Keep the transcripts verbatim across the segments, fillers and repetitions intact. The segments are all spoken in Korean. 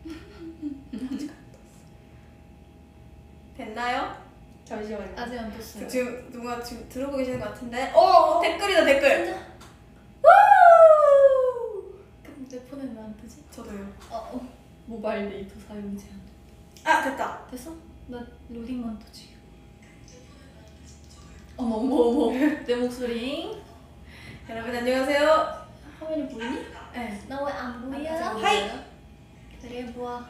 됐나요? 잠시만요. 아직 안 됐어요. 지금 누가 지금 들어보고 계시는 것 같은데. 어 댓글이다 댓글. 진짜? 내 폰에는 안 뜨지? 저도요. 어, 어. 모바일 데이터 사용 제한. 아 됐다. 됐어? 나 로딩만 떠지. 어머 어머 어머. 내 목소리. 여러분 안녕하세요. 화면이 보이니? 네. 나 왜 안 보여? 아, 하이. 그래 보아.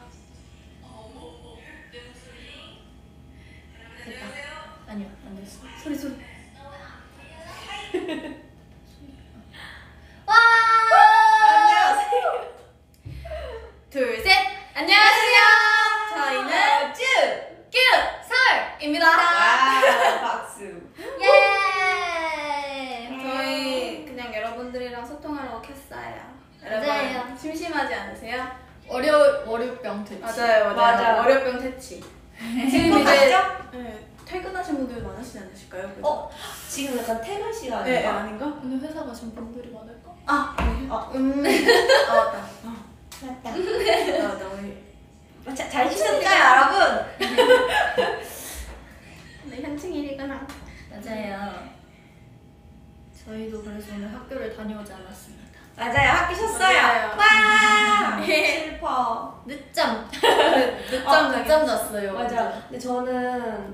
됐다. 아니요 안 됐어. 소리 소리. 와! 안녕하세요. 둘 셋. 안녕하세요. 저희는 큐큐설입니다. 와, 박수. 예! 저희 그냥 여러분들이랑 소통하려고 켰어요. 여러분 맞아요. 심심하지 않으세요? 월요 월요병 퇴치. 맞아요, 맞아요. 맞아. 월요병 퇴치. 지금 이제 네, 퇴근하신 분들 많으시지 않으실까요? 그죠? 어? 지금 약간 퇴근 시간인가? 네, 아닌가? 오늘 회사 가신 분들이 많을까? 아, 아, 음, 아 맞다. 아, 맞다. 아, 나 오늘 자, 잘 쉬셨을까요, 여러분? 네, 현충일이구나. 맞아요. 저희도 그래서 오늘 학교를 다녀오지 않았습니다. 맞아요, 학교 쉬었어요. 맞아요. 와! 슬퍼. 늦잠. 늦잠 아, 자기. 늦잠 잤어요. 맞아. 근데 저는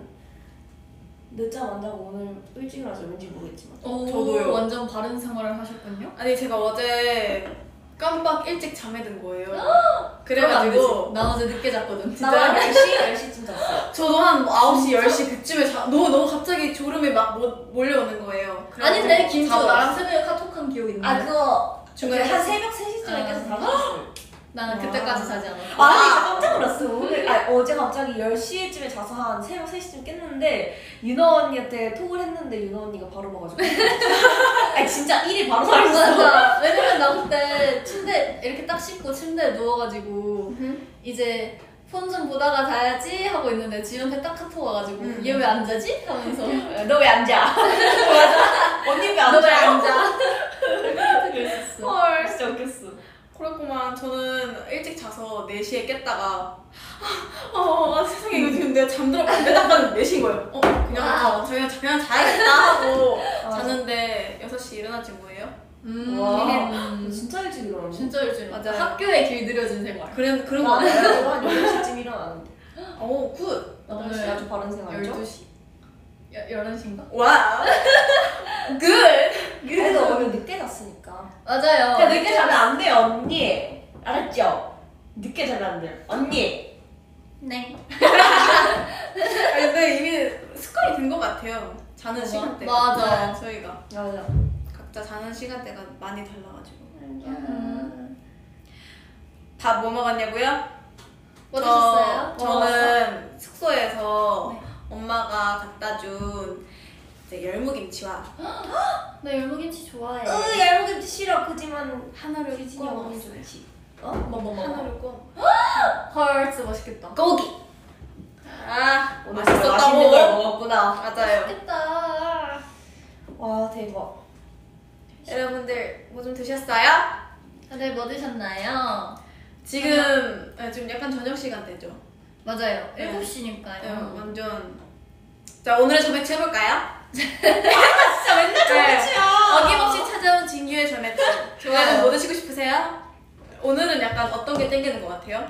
늦잠 안 자고 오늘 일찍 일어나서 왠지 모르겠지만. 오, 저도요. 완전 바른 생활을 하셨군요. 아니 제가 어제 깜빡 일찍 잠에 든 거예요. 그러면 안 그래가지고 되지. 나 어제 늦게 잤거든. 나 진짜 열 시? 열 시쯤 잤어. 저도 한 아홉 시, 열 시 그쯤에 자, 너무 너무 갑자기 졸음이 막 몰- 몰려오는 거예요. 그래가지고 아닌데 김주 자고 나랑 왔어요. 새벽에 카톡한 기억 있는데. 아, 그거 중간에 한 새벽 세 시쯤에 아. 깨서 다 잤어요. 나는 와. 그때까지 자지 않았어. 아니, 진짜 깜짝 놀랐어. 오늘, 아, 어제 갑자기 열 시쯤에 자서 한 새벽 세 시쯤 깼는데, 윤호 언니한테 톡을 했는데, 윤호 언니가 바로 봐가지고. 아니, 진짜 일이 바로 살았어. 맞아. 왜냐면 나 그때 침대 이렇게 딱 씻고 침대에 누워가지고 이제 폰 좀 보다가 자야지 하고 있는데 지연한테 딱 카톡 와가지고 음. 얘 왜 안 자지? 하면서 너 왜 안 자? 맞아. 언니 왜 안 너 왜 자? 안 자? 그랬었어. 헐. 진짜 웃겼어. 그렇구만. 저는 일찍 자서 네 시에 깼다가 아, 어, 세상에 이거 지금 내가 잠들었고 안 되다가는 네 시인 거예요. 어, 그냥 와. 어, 그냥, 그냥 자야겠다 하고 아. 잤는데 여섯 시 일어났지 뭐예요? 음. 와. 진짜 일찍 일어나네. 진짜 일찍. 맞아요. 학교에 길들여진 생활. 그런 그런 거 같아요. 나는 한 여덟 시쯤 일어나는데. 오, 굿. 나 오늘 오늘 아주 바른 생활이죠? 열두 시? 열한 시인가? 와. 굿. 그래도 오늘 늦게 잤으니까. 맞아요. 야, 늦게 자면 안 돼요, 언니. 알았죠? 늦게 자면 안 돼요. 언니. 네. 아니, 근데 이미 습관이 된 것 같아요. 자는 맞아. 시간대가. 맞아. 네, 저희가 맞아. 각자 자는 시간대가 많이 달라가지고. 음. 밥 뭐 먹었냐고요? 뭐 드셨어요? 저, 저는 숙소에서 네. 엄마가 갖다 준 이제 열무김치와 나 열무김치 좋아해. 으, 열무김치 싫어. 그지만 한우를 비진이 구워 먹으면 먹었어요. 좋지. 어? 뭐뭐 뭐. 한우를 구워. 헐, 진짜 맛있겠다. 고기. 아, 오늘 맛있었다고. 맛있는 걸 먹었구나. 맞아요. 맛있겠다. 와, 대박. 여러분들 뭐 좀 드셨어요? 다들 뭐 드셨나요? 지금 네, 지금 약간 저녁 시간대죠. 맞아요. 네. 일곱 시니까요. 네, 완전. 자, 오늘의 저매치 해볼까요? 진짜 맨날 저매치야. 어김없이 찾아온 진규의 저매치. 좋아요. 여러분 뭐 드시고 싶으세요? 오늘은 약간 어떤 게 땡기는 것 같아요?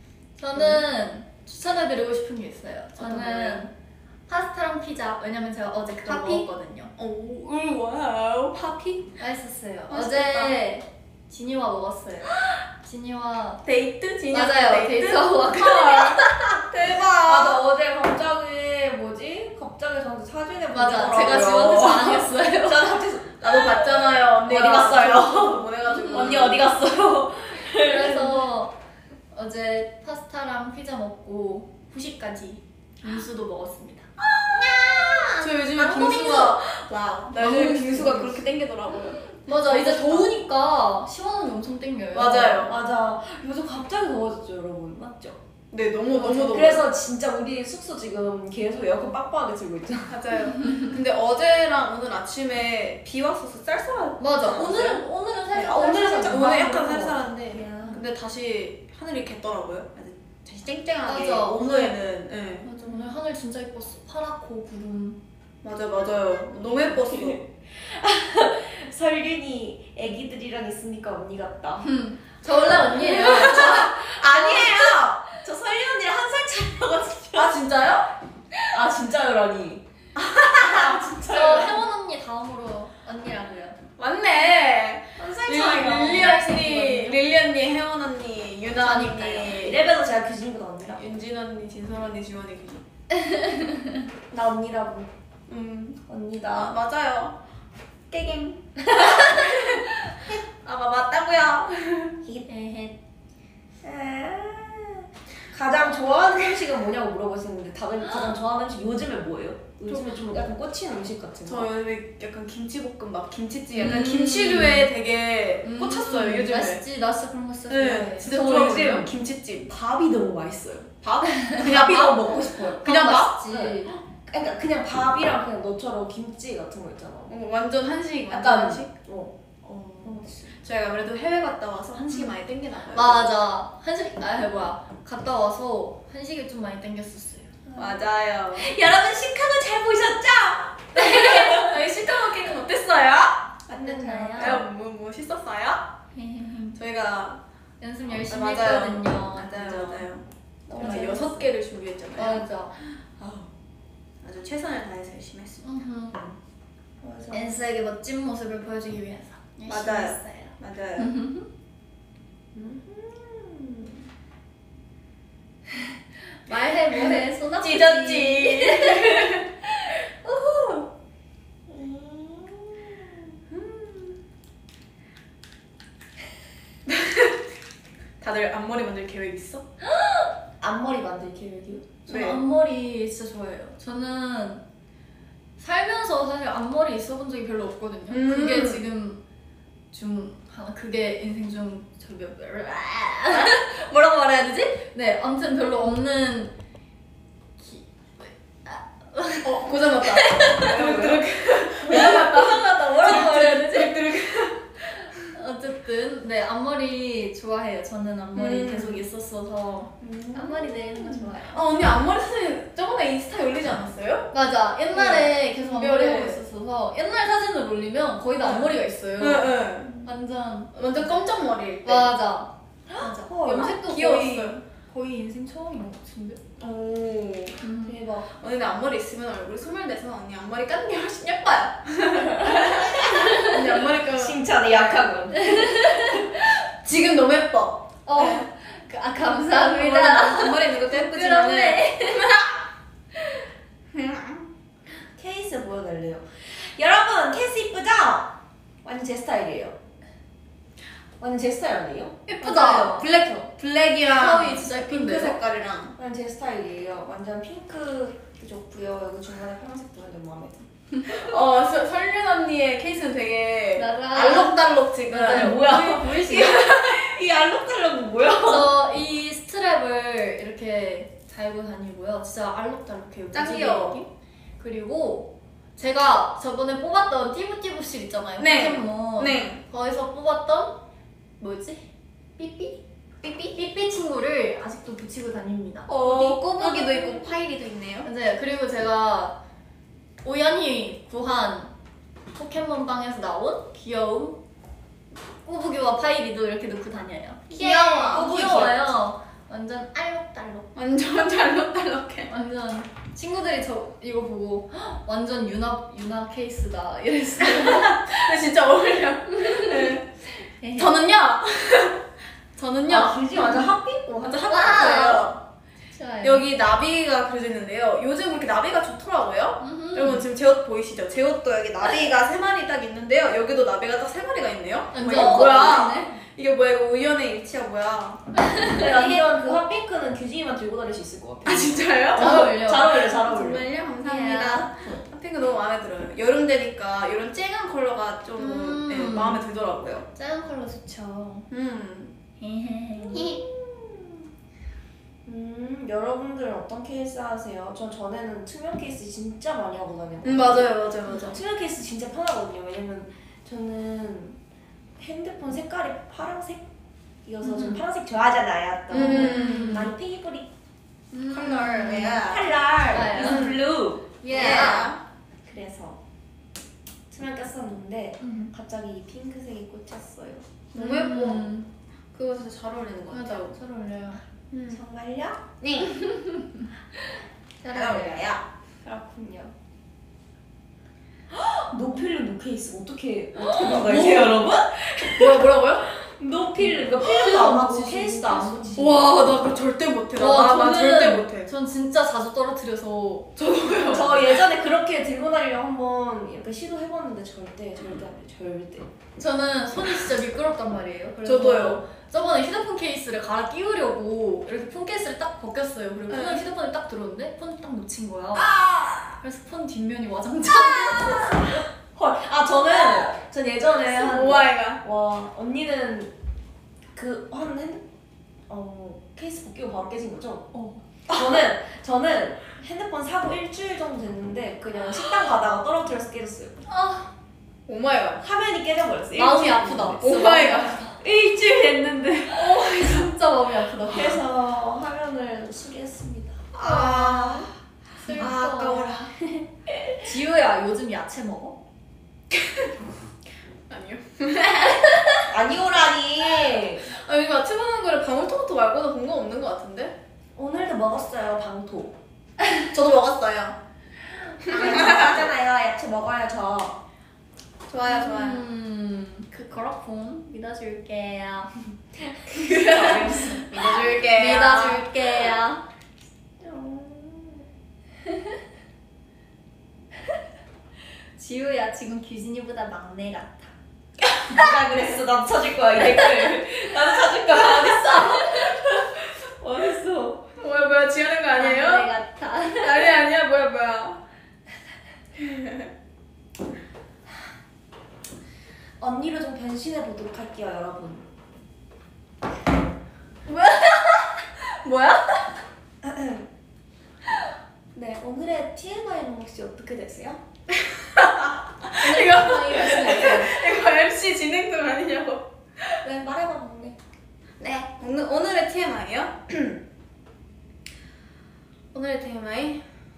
저는 추천해드리고 싶은 게 있어요. 어떤 거예요? 저는 파스타랑 피자. 왜냐면 제가 어제 그걸 파피? 먹었거든요. 오, 음, 와우. 파피? 맛있었어요. 맛있겠다. 어제 지니와 먹었어요. 지니와 데이트? 진유 맞아요. 데이트하고 왔거든요. 대박. 맞아, 어제 갑자기 뭐지? 갑자기 저한테 사진을 맞아. 보내더라고요. 제가 지원해서 자랑했어요. 저는 갑자기 나도 봤잖아요. 언니가 어디 갔어요? 저거 보내가지고. 언니 어디 갔어요? 그래서 어제 파스타랑 피자 먹고 후식까지 빙수도 먹었습니다. 저 요즘에 망고 빙수가 와우. 나 요즘에 망고 빙수가 빙수. 그렇게 땡기더라고요. 맞아. 이제 맛있다. 더우니까 시원한 게 엄청 땡겨요. 맞아요. 맞아. 요즘 갑자기 더워졌죠, 여러분. 맞죠? 네, 너무 너무 너무. 그래서 진짜 우리 숙소 지금 계속 에어컨 빡빡하게 틀고 있잖아. 맞아요. 근데 어제랑 오늘 아침에 비 왔어서 쌀쌀한. 맞아. 않았어요? 오늘은 오늘은 살짝 아, 오늘은 살짝 오늘 많이 약간 오는 것 쌀쌀한데. 같아요. 근데 다시 하늘이 겠더라고요. 아주 다시 쨍쨍하게 맞아. 오후에는. 네. 맞아, 오늘 하늘 진짜 예뻤어. 파랗고 구름. 맞아 맞아요. 너무 예뻤어. 설윤이 애기들이랑 있으니까 언니 같다. 저 원래 언니예요. 아니에요. 저 설윤 언니랑 한 살 차이거든요. 아 진짜요? 아 진짜요라니. 아 저 진짜요. 혜원 언니 다음으로 언니라고요. 맞네. 한살 릴리 차이가. 릴리 언니, 릴리 언니, 혜원 언니, 유나 언니, 이래봬도 제가 규진이보다 언니라. 윤진 언니, 진솔 언니, 지원이 그지. 나 언니라고. 음. 아 언니다. 맞아요. 깨갱. 아 맞다고요. 에헷. 가장 좋아하는 음식은 뭐냐고 물어보시는데 다들 가장 좋아하는 음식 요즘에 뭐예요? 요즘에 좀 약간 꽂히는 음식 같은 거. 저 요즘에 약간 김치볶음밥, 김치찌개, 약간 음. 김치류에 되게 음, 꽂혔어요 요즘에. 맛있지. 나 진짜 그런 거 진짜 네, 좋아해. 진짜 저 좋아하거든요. 요즘 김치찜. 밥이 너무 맛있어요. 밥? 그냥 밥이 너무 먹고 싶어요. 그냥 밥? 맛있지. 그러니까 그냥 밥이랑 그냥 너처럼 김치 같은 거 있잖아. 어, 완전 한식, 완전 약간 한식. 어. 어. 저희가 그래도 해외 갔다 와서 한식이 많이 땡기나 봐요. 맞아. 한식 아 뭐야. 갔다 와서 한식이 좀 많이 땡겼었어요. 맞아요. 여러분 시카고 잘 보셨죠? 저희 시카고 케이크는 어땠어요? 어땠나요? 뭐, 뭐 멋있었어요? 저희가 연습 열심히 아, 맞아요. 했거든요. 맞아요, 그죠? 맞아요. 너무 저희가 재밌었어요. 여섯 개를 준비했잖아요. 맞아. 아우, 아주 최선을 다해서 열심히 했습니다. 음흠. 맞아. 엔스에게 멋진 모습을 보여주기 위해서 열심히 맞아요. 했어요. 맞아요. 음. 말해 뭐해 손 아프지. 찢었지. 다들 앞머리 만들 계획 있어? 앞머리 만들 계획이요? 저는 네. 앞머리 진짜 좋아해요. 저는 살면서 사실 앞머리 있어본 적이 별로 없거든요. 음. 그게 지금 중 하나 그게 인생 중 저기 뭐라고 말해야 되지? 네, 아무튼 별로 없는 기... 어, 고장났다. 드륵드륵. 고장났다. 뭐라고 말해야 되지? 드륵드륵. 어쨌든 네 앞머리 좋아해요. 저는 앞머리 음. 계속 있었어서 앞머리 내는 거 좋아해요. 아, 언니 앞머리 사진 저번에 인스타에 올리지 않았어요? 맞아. 옛날에 계속 앞머리 네. 하고 있었어서 옛날 사진을 올리면 거의 다 앞머리가 있어요. 응. 완전 완전 검정 머리일 때. 맞아. 맞아. 헐, 염색도 거의 귀여웠어요. 거의 인생 처음인 것 같은데. 오. 음. 대박. 언니 근데 앞머리 있으면 얼굴이 스물대서 언니 앞머리 까는 게 훨씬 예뻐요. 언니 앞머리 까면 칭찬이 약하군. 지금 너무 예뻐. 어. 네. 그- 아 감사합니다. 앞머리 있는 것도 예쁘지만은. 그렇네. 케이스 보여달래요. 여러분 케이스 이쁘죠? 완전 제 스타일이에요. 완전 제 스타일 아니에요? 예쁘다. 맞아요. 블랙 블랙이랑 샤워이 진짜 예쁜데. 핑크 색깔이랑. 완전 제 스타일이에요. 완전 핑크도 좋고요. 여기 중간에 파란색도 완전 마음에 들어요. 어 서- 설윤 언니의 케이스는 되게 맞아. 알록달록 지금. 맞아요. 뭐야? 보이시죠? 이 알록달록은 뭐야? 저 이 스트랩을 이렇게 달고 다니고요. 진짜 알록달록해요. 짱 무지개 귀여워. 느낌? 그리고 제가 저번에 뽑았던 띠부띠부실 있잖아요. 네. 포켓몬. 네. 거기서 뽑았던 뭐지? 삐삐? 삐삐? 삐삐 친구를 아직도 붙이고 다닙니다. 어, 꼬부기도 있고 파이리도 있네요. 맞아요. 그리고 제가 우연히 구한 포켓몬방에서 나온 귀여운 꼬부기와 파이리도 이렇게 넣고 다녀요. 귀여워. 꼬부기 귀여워요. 완전 알록달록. 완전 알록달록해. 완전 친구들이 저 이거 보고 "헉, 완전 유나 유나 케이스다 이랬어요. 근데 진짜 어울려. 네. 저는요. 저는요. 아, 규지 완전 핫핑크. 완전 와. 핫핑크예요. 좋아요. 여기 나비가 그려져 있는데요. 요즘 그렇게 나비가 좋더라고요. 음흠. 여러분 지금 제 옷 보이시죠? 제 옷도 여기 나비가 세 마리 딱 있는데요. 여기도 나비가 딱 세 마리가 있네요. 완전 이게 뭐야? 어울리네. 이게 뭐야? 이거 우연의 일치야 뭐야? 근데 완전 그 핫핑크는 규진이만 들고 다닐 수 있을 것 같아. 아 진짜요? 잘 어울려. 잘 어울려, 잘 어울려. 정말요? 감사합니다. 핫핑크 너무 마음에 들어요. 여름 되니까 이런 쨍한 컬러가 좀 음. 네, 마음에 들더라고요. 작은 컬러 좋죠. 음. 음, 여러분들은 어떤 케이스 하세요? 전 전에는 투명 케이스 진짜 많이 하고 다녔거든요. 음 맞아요, 맞아요, 맞아. 투명 케이스 진짜 편하거든요. 왜냐면 저는 핸드폰 색깔이 파란색? 이어서 좀 음. 파란색 좋아하잖아요. 또 음. 많이 페이보릿 컬러, 예. 컬러 아, is blue. 예. 그래서 수면 꼈었는데 음. 갑자기 이 핑크색이 꽂혔어요. 너무 예뻐. 음. 그거 진짜 잘 어울리는 것 맞아, 같아요. 잘 어울려요. 정말요? 네. 잘 잘 어울려요. 그렇군요. 노필름 노케이스 어떻게 어떻게 건가요, 여러분? 뭐야, 뭐라고요? 노필름 그러니까 필름도 안 하고 케이스도 안 붙이고. 와, 나 그거 절대 못해. 나, 와, 나, 나 저는- 절대 못해. 전 진짜 자주 떨어뜨려서 저 예전에 그렇게 들고 다니려고 한번 이렇게 시도해봤는데 절대 절대 안 돼. 절대. 저는 손이 진짜 미끄럽단 말이에요. 그래서 저도요. 저번에 휴대폰 케이스를 갈아 끼우려고 이렇게 폰 케이스를 딱 벗겼어요. 그리고 네. 폰을 휴대폰에 딱 들었는데 폰을 딱 놓친 거야. 아! 그래서 폰 뒷면이 와장창. 헐. 아 저는 전 예전에 한 오마이갓. 와 언니는 그한 핸, 어 케이스 벗기고 바로 깨진 거죠? 어. 저는 저는 핸드폰 사고 일주일 정도 됐는데 그냥 식당 가다가 떨어뜨려서 깨졌어요. 아, 오마이갓. 화면이 깨져버렸어요. 마음이 일주일 아프다. 됐는데. 오마이갓. 일주일 됐는데 진짜 마음이 아프다. 그래서 화면을 수리했습니다. 아. 슬퍼. 아, 아까워라. 지우야, 요즘 야채 먹어? 아니요. 아니오라니. 아, 이거 야채 먹는 거를 방울토마토 말고는 본 거 없는 것 같은데? 오늘도 먹었어요 방토. 저도 먹었어요. 야채 먹잖아요. 야채 먹어요 저. 좋아요, 좋아요. 음, 그 그렇군. 믿어줄게요. 믿어줄게요. 믿어줄게요. 지우야, 지금 규진이보다 막내 같아. 누가 그랬어? 나도 찾을 거야 이 댓글. 나도 찾을 거야. 어딨어? 어딨어? 뭐야, 뭐야, 지하는 거 아니에요? 막내 같아. 아니, 아니야, 뭐야, 뭐야. 언니로 좀 변신해 보도록 할게요 여러분. 뭐야? 네 오늘의 티엠아이는 혹시 어떻게 되세요? 이거, 이거 엠씨 진행등 아니냐고. 네 말해봐 언니. 네, 오늘, 오늘의 티엠아이요? 오늘의 티엠아이?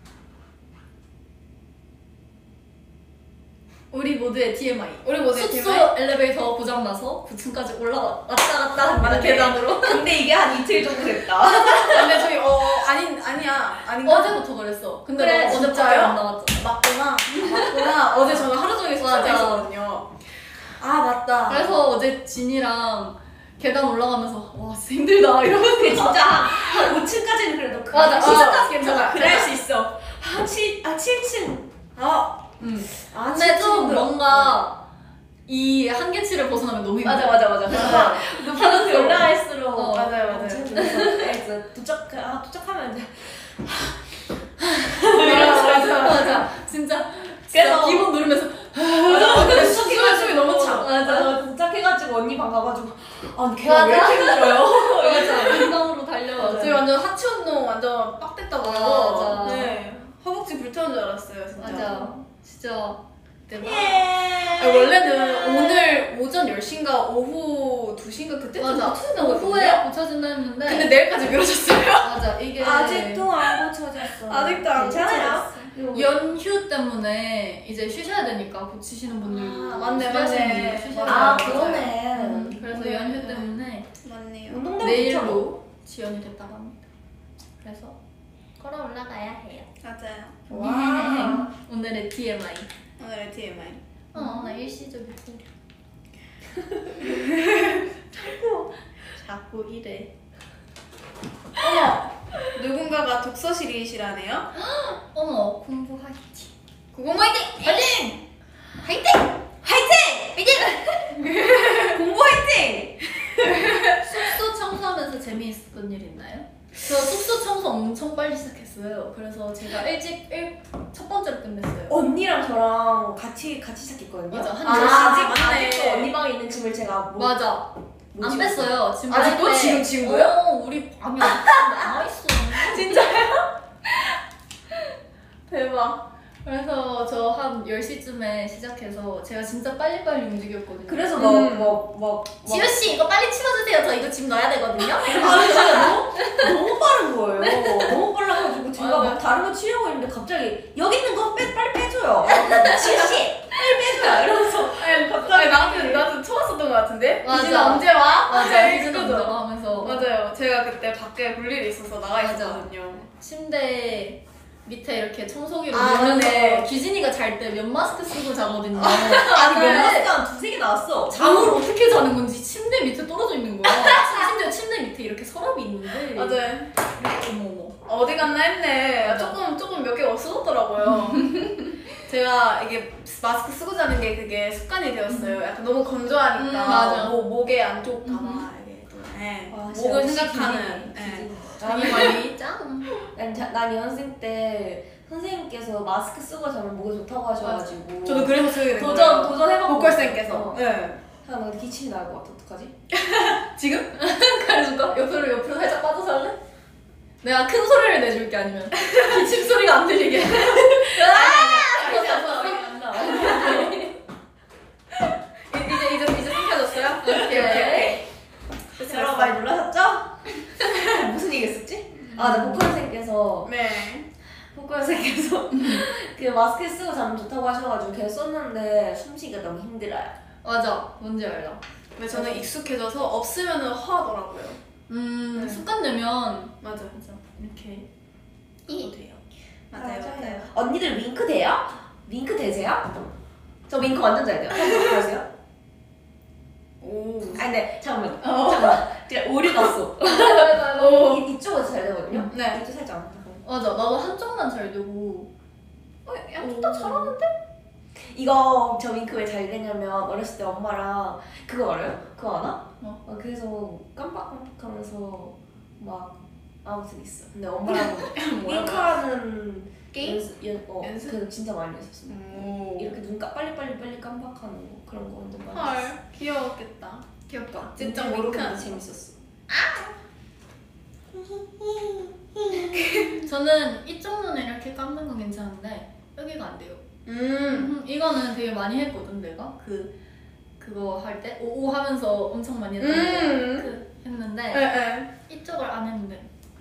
우리 모두의 티엠아이. 우리 모두의 숙소 티엠아이? 엘리베이터 고장나서 구 층까지 올라갔다 갔다 합니다. 맞네. 계단으로. 근데 이게 한 이틀 정도 됐다. 근데 저희, 어, 아닌, 아니야. 아닌가? 어제부터 그랬어. 근데 그래, 너 어제밖에 진짜요? 안 나왔잖아. 맞구나. 맞구나. 어제 저는 하루 종일 숙소에 맞아. 있었거든요. 아, 맞다. 그래서 어제 진이랑 계단 올라가면서 와 진짜 힘들다 이러면서 근데 진짜 한 오 층까지는 그래도 그 맞아, 어, 시작까지 괜찮아. 그래 할 수 있어. 한 칠, 아 칠 층. 아, 음. 아 근데 좀 뭔가 이 한계치를 벗어나면 너무 힘들어. 맞아 맞아 맞아. 맞아. 높이 올라갈수록 어, 맞아요, 맞아요. 그래서 도착 아 도착하면 이제 맞아, 맞아. 맞아. 진짜 그래서- 진짜 기본 누르면서 맞아 숨이 너무 차. 맞아 도착해가지고 언니 방 가가지고 아 걔가 왜 맞아. 이렇게 힘들어요? 맞아. 금방으로 달려가지고. 저희 완전 하체 운동 완전 빡됐다고요. 맞아. 네. 허벅지 불태운 줄 알았어요, 진짜. 맞아. 진짜 대박. 예. 아니, 원래는 오늘 오전 열 시인가 오후 두 시인가 그때쯤 맞아. 고쳐진다고 오후에 했거든요. 고쳐진다 했는데. 근데 내일까지 미뤄졌어요. 맞아. 이게 아직도 안 고쳐졌어. 아직도 안 괜찮아요. 연휴 때문에 이제 쉬셔야 되니까 고치시는 분들도 아, 맞네, 쉬시는 맞네. 분들도 쉬셔야 아 되니까. 그러네. 음, 그래서 네. 연휴 때문에 맞네요. 운동되면 내일로 지연이 됐다고 합니다. 그래서 걸어 올라가야 해요. 맞아요. 와. 오늘의 티엠아이. 오늘의 티엠아이. 어, 나 일시적이고. 자꾸 자꾸 이래. 어머! 누군가가 독서실이시라네요? 어머, 공부 화이팅. 구공 화이팅! 화이팅! 화이팅! 화이팅! 공부 화이팅! 숙소 청소하면서 재미있었던 일 있나요? 저 숙소 청소 엄청 빨리 시작했어요. 그래서 제가 일찍 일, 첫 번째로 끝냈어요. 언니랑 저랑 같이 같이 시작했거든요. 맞아, 한 아, 열 시. 아직 맞네. 아직도 언니 방에 있는 짐을 제가 못, 맞아. 못 안 집었어요. 뺐어요. 지금 아직도? 뺄 때. 지금, 지금도요? 어, 우리 방에 남아있어. 진짜요? 대박. 그래서 저 한 열 시쯤에 시작해서 제가 진짜 빨리빨리 움직였거든요. 그래서 음. 막막막 지우씨 이거 빨리 치워주세요. 저 이거 집 넣어야 되거든요. 아 진짜 너무 너무 빠른 거예요. 너무 빨라가지고 제가 맞아. 막 다른 거 치려고 했는데 갑자기 여기 있는 거 빼, 빨리 빼줘요. 지우씨 빨리 빼줘요. 이러면서 아니, 갑자기 나한테 나한테 쳐왔었던 것 같은데? 맞아. 이진아 언제 와? 맞아. 네, 희진 그죠? 언제가 하면서 맞아요. 제가 그때 밖에 볼 일이 있어서 나가 맞아. 있었거든요. 침대 밑에 이렇게 청소기로 아, 누르면서 네. 규진이가 잘 때 면 마스크 쓰고 자거든요. 아니 근데 면마스크 한 두세 개 나왔어. 잠을 어떻게 자는 건지 침대 밑에 떨어져 있는 거야. 심지어 침대 밑에 이렇게 서랍이 있는데. 맞아요. 어머 어머. 어디 갔나 했네. 맞아. 조금 조금 몇 개가 없어졌더라고요. 제가 이게 마스크 쓰고 자는 게 그게 습관이 되었어요. 약간 너무 건조하니까 음, 맞아. 목, 목에 안 좋을까봐 이게 또 네. 와, 목을 역시 생각하는. 기진이, 네. 기진이. 자기 관리 짱. 난, 자- 난 연습생 때 선생님께서 마스크 쓰고 자면 목에 좋다고 하셔가지고 저도 그래서 쓰게 된 도전 거예요. 도전해봤고 보컬쌤께서. 어. 네. 야, 나 근데 기침이 나올 것 같아. 어떡하지? 지금? 그래줄까? 옆으로 옆으로 살짝 빠져서 할래? 내가 큰 소리를 내줄게 아니면 기침 소리가 안 들리게. 아, 아니, 아니, 소리 아니, 안 나. 이- 이제 이제 이제 생겨졌어요? 오케이, 오케이. 여러분 많이 놀라셨죠? 무슨 얘기 했었지? 아, 네, 보컬쌤께서 네. 보컬쌤께서 그 마스크 쓰고 자면 좋다고 하셔가지고 계속 썼는데 숨쉬기가 너무 힘들어요. 맞아. 뭔지 알아. 근데 저는 익숙해져서 없으면은 허하더라고요. 음 네. 습관 되면 맞아. 맞아 이렇게 이 돼요. 맞아요, 맞아요. 언니들 윙크 돼요? 윙크 되세요? 저 윙크 완전 잘 돼요. 보세요. 오. 아니 근데 잠깐만. 어. 잠깐만. 제가 오류 났어. 오. 이, 이쪽은 잘 되거든요. 네. 이쪽 살짝. 맞아. 나도 한쪽만 잘 되고. 어, 양쪽 다 잘하는데? 이거 저 윙크 왜 잘 되냐면 어렸을 때 엄마랑 그거 알아요? 그거 아나? 어. 어, 그래서 깜빡깜빡하면서 막 아무튼 있어. 근데 엄마랑 윙크하는 게임? 연습, 연, 어, 연습? 그래서 진짜 많이 했었어. 오. 이렇게 눈 까, 빨리빨리 빨리 깜빡하는 거 그런 거 완전 많이 했어. 헐, 귀여웠겠다. 귀엽다. 진짜 모르겠 윙크하는 는 거. 재밌었어. 저는 이쪽 눈에 이렇게 감는 건 괜찮은데 여기가 안 돼요. 음. 음, 이거는 되게 많이 했거든 내가 그 그거 할 때 오오 하면서 엄청 많이 했던 음. 그 했는데 에, 에. 이쪽을 안 했는데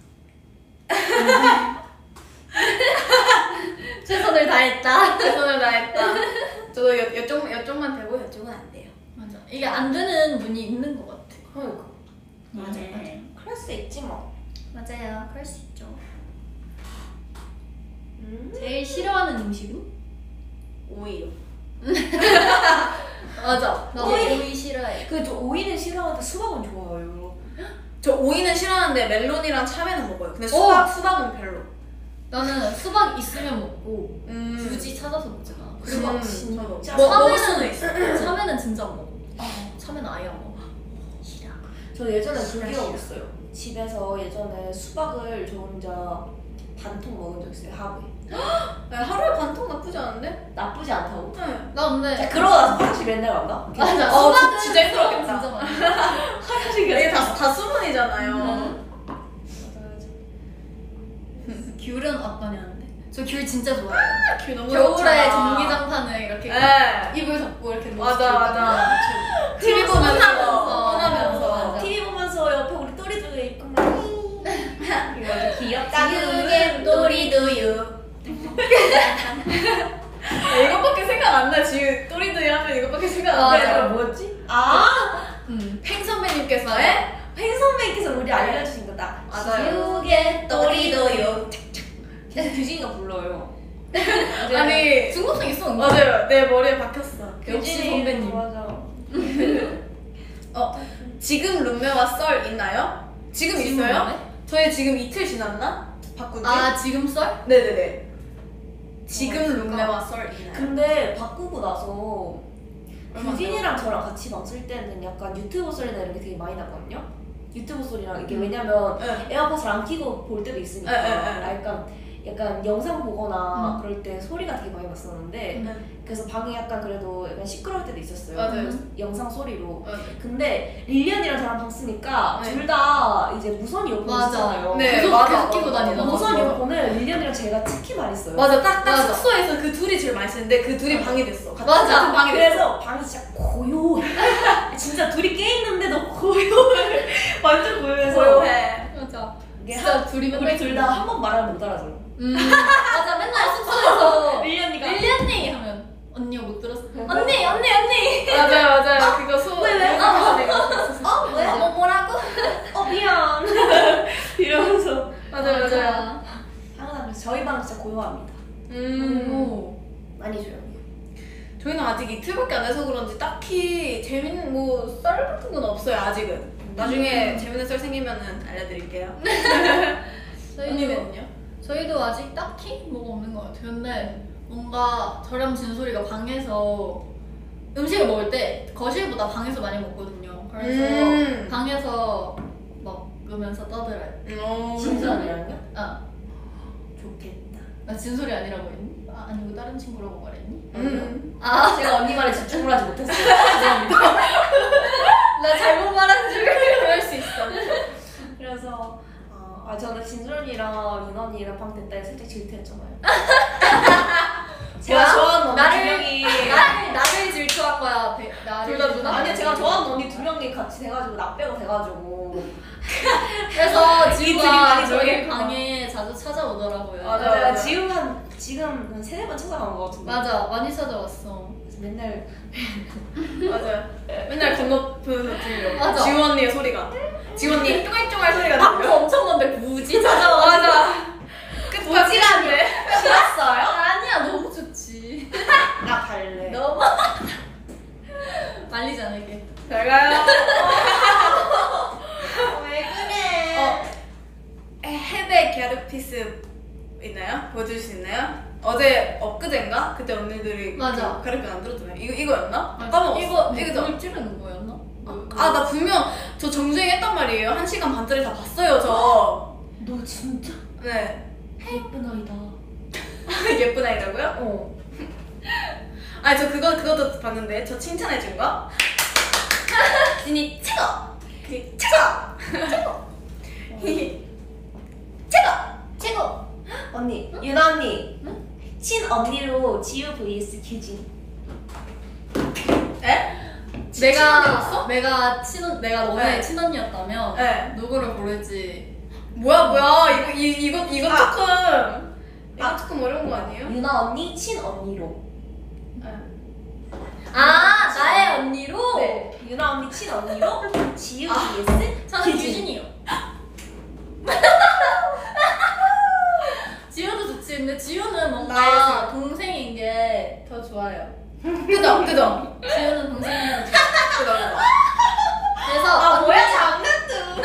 최선을 다했다. 최선을 다했다. 저도 여, 여쪽, 여쪽만 되고 여쪽은 안 돼요. 맞아. 이게 안 되는 눈이 있는 것 같아. 그러니까. 맞아, 맞아. 그럴 수 있지 뭐. 맞아요. 그럴 수 있죠. 음. 제일 싫어하는 음식은? 오이요. 맞아. 나도 오이. 오이 싫어해. 그저 오이는 싫어하는데 수박은 좋아요. 저 오이는 싫어하는데 멜론이랑 참외는 먹어요. 근데 수박, 수박은 별로. 나는 수박 있으면 먹고 음. 굳이 찾아서 먹진 않아. 그리고 음, 진짜. 저도. 뭐, 먹을 참외는- 수는 있어. 참외는 진짜 안 먹어. 참외는 아예 안 먹어. 싫어. 저 예전에 그 싫어, 기억 있어요. 집에서 예전에 수박을 저 혼자 반통 먹은 적 있어요. 하루에. 네, 하루에 반통 나쁘지 않은데? 나쁘지 않다고. 네. 나 근데 그러고 나서 화장실 맨날 간다. 맞아. 어, 수박은 진짜 힘들었겠다. 진짜 많이. 화장실 이게 다, 다 수분이잖아요. 음. 귤은 어떠냐는데? 저 귤 진짜 좋아해요. 귤 너무 겨울에 좋잖아. 전기장판을 이렇게 네. 입을 덮고 이렇게 맞아, 맞아. 티비 티비 보면서, 혼나면서. 혼나면서. 맞아. 티비 보면서 옆에 우리 또리도 있고 막 이거 아주 귀엽다. 지우개 또리두유. 아, 이것밖에 생각 안 나. 지금 또리도리 하면 이것밖에 생각 안 맞아. 나. 아, 뭐였지? 아, 음. 팽 선배님께서의 팽 선배님께서 우리 알려주신 거다. 맞아요. 지우개 또리도유. 계속 규진이가 불러요. 아니, 중독성 있어. 은근. 맞아요. 내 머리에 박혔어. 역시 규진이 선배님. 맞아. 어, 지금 룸메와 썰 있나요? 지금 지금 있어요? 룸메? 저희 지금 이틀 지났나? 바꾼 지? 아 지금 썰? 네네네. 지금 있을까? 룸메와 썰 있나요? 근데 바꾸고 나서 얼마 안 규진이랑 저랑 같이 방 쓸 때는 약간 유튜브 소리나 이런 게 되게 많이 나거든요. 유튜브 소리랑 이게 음. 왜냐면 네. 에어팟을 안 끼고 볼 때도 있으니까 네, 네, 네. 약간 약간 영상 보거나 음. 그럴 때 소리가 되게 많이 났었는데 네. 그래서 방이 약간 그래도 약간 시끄러울 때도 있었어요. 맞아요. 영상 소리로. 네. 근데 릴리언이랑 저랑 방 쓰니까 네. 둘 다 이제 이제 무선 이어폰 맞아. 쓰잖아요. 네, 계속, 맞아, 계속 끼고 맞아. 다니잖아. 무선 맞아. 이어폰을 릴리언이랑 제가 특히 많이 써요. 맞아, 딱, 딱 맞아. 숙소에서 그 둘이 제일 많이 쓰는데 그 둘이 방이 됐어. 같은 맞아. 같은 방이 됐어. 그래서 방이 진짜 고요해. 진짜 둘이 깨있는데도 고요해. 완전 고요해서. 고요해. 맞아. 이게 진짜 한, 둘이 맨날 우리 둘 다 한 번 말하면 못 알아들어. 음 맞아 맨날 숙소에서 릴리언이가 릴리 언니 하면 언니가 못 들었어. 언니 언니 언니. 맞아요, 맞아요. 그거 소. 왜, 왜? 아, 내가. 어? 왜? 뭐 뭐라고? 어 미안. 이러면서 맞아요, 맞아요. 항상 그래서 저희 방 진짜 고요합니다. 음. 오. 많이 조용해요. 저희는 아직 이틀밖에 안 돼서 그런지 딱히 재밌는 뭐 썰 같은 건 없어요, 아직은. 나중에 음. 재밌는 썰 생기면은 알려드릴게요. 저희도 언니는요? 저희도 아직 딱히 뭐가 없는 것 같아요. 근데 뭔가 저랑 진솔이가 방에서 음식을 먹을 때 거실보다 방에서 많이 먹거든요. 그래서 음. 방에서 먹으면서 떠들어요. 어. 진솔이랑요? 아, 좋겠다. 나 진솔이 아니라고 했니? 아, 아니고 다른 친구라고 말했니? 음. 아, 제가 언니 말에 집중을 하지 못했어요. 죄송합니다. 나 잘못 말한 줄. 그럴 수 있어. 그래서 아, 아 저는 진솔이랑 윤언니랑 방 됐다 해서 살짝 질투했잖아요. 제가 뭐야? 좋아하는 언니 나를- 두 명이 나를 나를 질투한 거야. 배- 나를 둘다 누나? 아니요 제가 좋아하는 언니 두 명이 같이 돼가지고 나 빼고 돼가지고 그래서 둘이 지우가 많이 저희 조용했구나. 방에 자주 찾아오더라고요. 맞아. 맞아요. 지금 한 지금 한 세네 번 찾아간 것 같은데. 맞아, 많이 찾아왔어. 그래서 맨날 맞아요. 맨날 건너편에서 들려. 맞아. 지우 언니의 소리가. 지우 언니 쫑알쫑알 소리가 방도 들려. 엄청 먼데 굳이 찾아와. 맞아. 끝까지란데. 싫었어요? 아니야, 너무 좋지. 나 갈래. 너무 말리지 않을게. 잘 가요. 왜 그래? 어, 헤베 갸르피스 있나요? 보여줄 수 있나요? 어제 엊그젠가? 그때 언니들이 맞아. 그 가르쳐 안 들었잖아요. 이거 이거였나? 까먹었어. 이거 이거죠? 물 찌르는 거였나? 아, 나 분명 저 정주행 했단 말이에요. 한 시간 반짜리 다 봤어요, 저. 너 진짜 네. 예쁜 아이다. 예쁜 아이라고요? 어. 아니, 저 그거, 그것도 봤는데. 저 칭찬해준 거? 진이 최고! 그 최고! 최고! 최고! 최고. 언니, 유나 언니. 친 언니로 지우 vs 규진. 에? 내가 친언니였어? 내가 친 내가 너네 네. 친언니였다면 네. 누구를 고를지. 뭐야, 뭐야. 이거, 이, 이거, 이거 아. 조금. 이거 아. 조금 어려운 거 아니에요? 유나 언니 친 언니로. 네. 아, 나의 언니로. 네. 유나 언니 친 언니로 지우 아. vs 저는 규진. 규진이요. 지우도 좋지. 근데 지우는 뭔가 나의 동생인 게 더 좋아요. 그죠? 그죠? 지우는 동생인 게 좋아. 그죠? 그죠? 그래서 아 언니- 뭐야 장난도.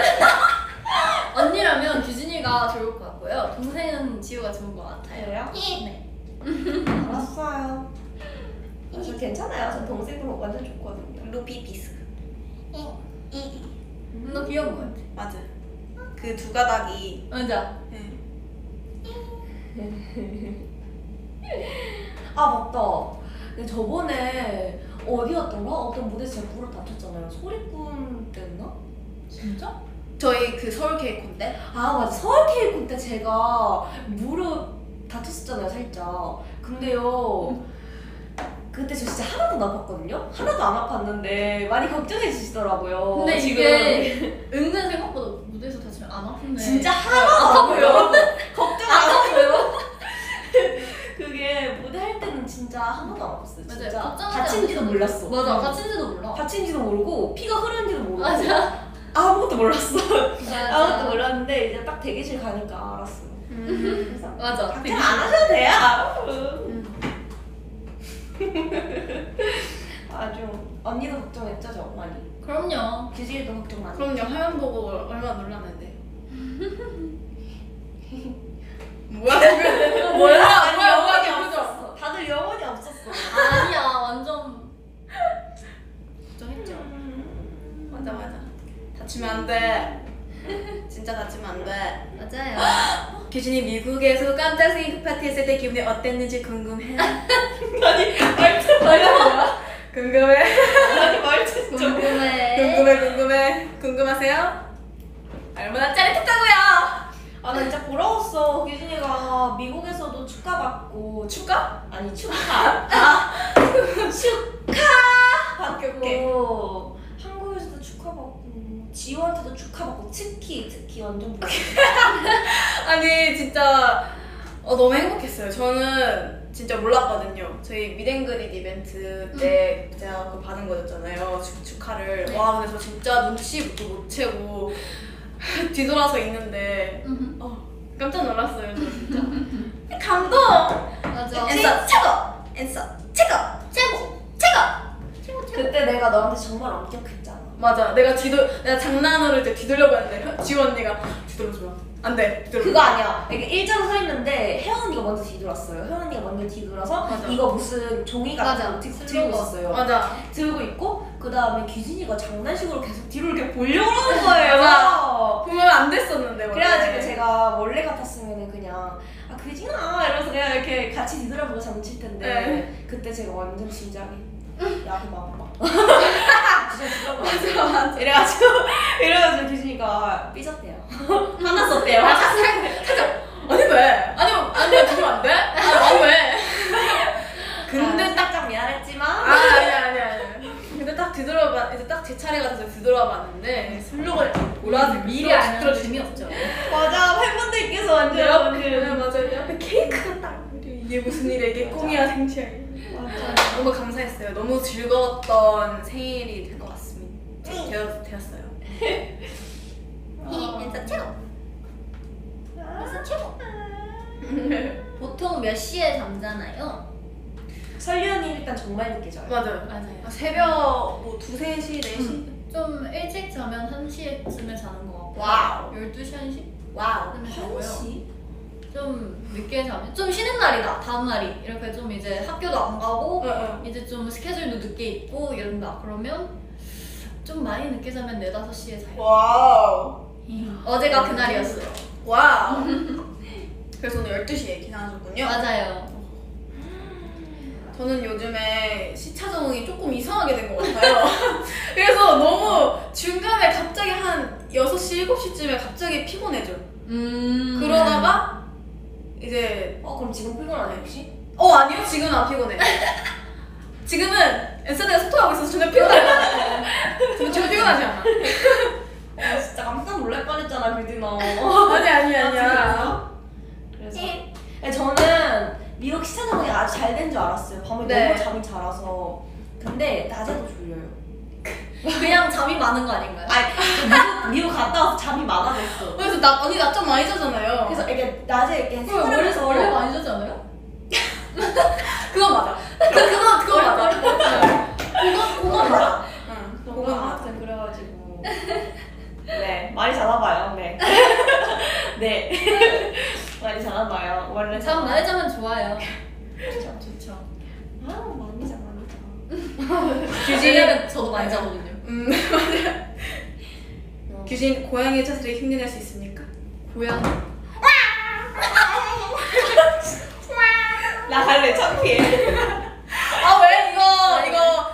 언니라면 규진이가 좋을 것 같고요. 동생은 지우가 좋은 것 같아요. 그래요? 네. 알았어요. 아, 저 괜찮아요. 전 동생으로 완전 좋거든요. 루비 비스. 너 귀여운 것 같아. 맞아. 그 두 가닥이. 맞아. 네. 아 맞다. 근데 저번에 어디였더라? 어떤 무대에서 제가 무릎 다쳤잖아요. 소리꾼 때였나? 진짜? 저희 그 서울 케이콘데. 아 맞아. 서울 케이콘 때 제가 무릎 다쳤었잖아요 살짝. 근데요 그때 저 진짜 하나도 안 아팠거든요? 하나도 안 아팠는데 많이 걱정해 주시더라고요. 근데 지금 이게 은근 생각보다 무대에서 다치면 안 아픈데. 진짜 하나도 아파 안 보여. 아파요. 걱정 안 아파 보여. 그게 무대 할 때는 진짜 하나도 안 아팠어요. 맞아요. 진짜 걱정하지 다친지도 않으셔도 몰랐어. 맞아. 응. 다친지도 몰라. 다친지도 모르고 피가 흐르는지도 모르고 맞아. 아무것도 몰랐어. 맞아. 아무것도 몰랐는데 이제 딱 대기실 가니까 알았어요. 음. 그래서 맞아. 걱정 안 하셔도 돼요. 아주 언니도 걱정했죠 저 많이. 그럼요. 규진이도 걱정 많이. 그럼요. 화면 보고 얼마나 놀랐는데. 뭐야 지금? 뭐야? 아니, 뭐야? 영혼이 영혼이 없었어. 없었어. 다들 영혼이 없었어. 아니야. 완전. 걱정했죠. 맞아 맞아. 다치면 안 돼. 진짜 다치면 안 돼. 맞아요. 규진이 미국에서 깜짝 생일 파티 했을 때 기분이 어땠는지 궁금해. 아니 말투 뭐야? 궁금해. 아니 말투 좀. 궁금해. 궁금해 궁금해. 궁금하세요? 얼마나 짜릿했다고요. 아, 나 진짜 부러웠어. 규진이가 미국에서도 축하받고. 축가? 아니, 축하. 아, 축하! 받고. 한국에서도 축하받고. 지호한테도 축하받고. 특히, 특히 완전 부러웠어. 아니 진짜 어, 너무 행복했어요. 저는 진짜 몰랐거든요. 저희 미댕그릿 이벤트 때 제가 그거 받은 거였잖아요. 축, 축하를. 네. 와 근데 저 진짜 눈치부터 못 채고 뒤돌아서 있는데 음흠. 어, 깜짝 놀랐어요. 저 진짜. 감동! 맞아. 엔서 최고! 엔서 최고! 최고! 최고! 최고 최고. 그때 내가 너한테 정말 엄격했잖아. 맞아. 내가 뒤돌 내가 장난으로 이제 뒤돌려고 했는데 지호 언니가 뒤돌려줘 마. 안 돼. 뒤돌려. 그거 아니야. 이게 일자로 서 있는데 혜원 언니가 먼저 뒤돌았어요. 혜원 언니가 먼저 뒤돌아서 맞아. 이거 무슨 종이 같은 맞아. 거 들고 슬로건. 있었어요. 맞아. 들고 있고 그 다음에 규진이가 장난식으로 계속 뒤로 이렇게 보려고 하는 거예요. 맞아. 보면 안 됐었는데. 원래. 그래가지고 제가 원래 같았으면 그냥 아 규진아 이러면서 그냥 이렇게 같이 뒤돌아보고 장칠 텐데 네. 그때 제가 완전 진지하게 야 그만 그만 진짜 맞아 맞아. 이래가지고 이래가지고 규진이가 삐졌대요. 화났었대요. 아니 왜? 아니 아니 왜 주면 안 돼? 아니, 아니 왜? 근데 아, 살짝 미안했지만 아 아니 아니 아니. 근데 딱 뒤돌아봐 이제 딱 제 차례가 돼서 뒤돌아봤는데 슬로건이 보라색 미리 알면 재미없죠. 맞아 팬분들께서 내 완전 앞에 네, 맞아 내 앞에 케이크가 딱 이게 무슨 일이야 이게 맞아. 꿈이야 생시야. 맞아. 너무 감사했어요. 너무 즐거웠던 생일이 될 것 같습니다. 되었, 되었어요. 이 엔서 최고. 엔서 최고. 보통 몇 시에 잠자나요? 설련이 일단 정말 늦게 자요. 맞아요. 맞아요. 새벽 뭐 두세 시, 네 시? 좀 일찍 자면 한 시쯤에 자는 것 같고. 와우. 열두 시, 한 시? 와우. 쯤에 자고요. 한시? 좀 늦게 자면 좀 쉬는 날이다. 다음 날이 이렇게 좀 이제 학교도 안 가고 응, 응. 이제 좀 스케줄도 늦게 있고 이런다. 그러면 좀 많이 늦게 자면 네 다섯 시에 자요. 와우. 어제가 그날이었어요. 와우. 그래서 오늘 열두 시에 기상하셨군요. 맞아요. 저는 요즘에 시차 적응이 조금 이상하게 된 것 같아요. 그래서 너무 중간에 갑자기 한 여섯 시, 일곱 시쯤에 갑자기 피곤해져. 음. 그러다가 이제 어 그럼 지금 피곤하네 혹시? 어 아니요 지금은 안 피곤해. 지금은 엔서드가 소통하고 있어서 전혀 피곤하지 않아. 저는 전혀 피곤하지 않아. 아 진짜 깜짝 놀랄 뻔했잖아 규진아. 아니 아니 아니야. 그래서 네, 저는 미국 시차 적응이 아주 잘 된 줄 알았어요. 밤에 네. 너무 잠이 잘 와서. 근데 낮에도 졸려요. 그냥 잠이 많은 거 아닌가요? 아니 미국, 미국 갔다 와서 잠이 많아졌어. 그래서 나 언니 낮잠 많이 자잖아요. 그래서 이게 낮에 이렇게 그거 원래 생활하면서 원래 많이 자지 않아요? 그건 맞아. 그, 그건 그건 맞아. 그건 그건 맞아. 응. 뭔가 그건 맞아. 아무튼 그래가지고 네 많이 자나봐요. 네. 네. 많이 자나봐요. 원래 잠 많이 자면 좋아요. 좋죠. 좋죠. 아 많이 자 많이 자. 규진이는 저도 많이 자거든요. 음 맞아. 규진 고양이 찾으려 흉내낼 수 있습니까? 고양이. 나 갈래 창피해. 아 왜 이거 이거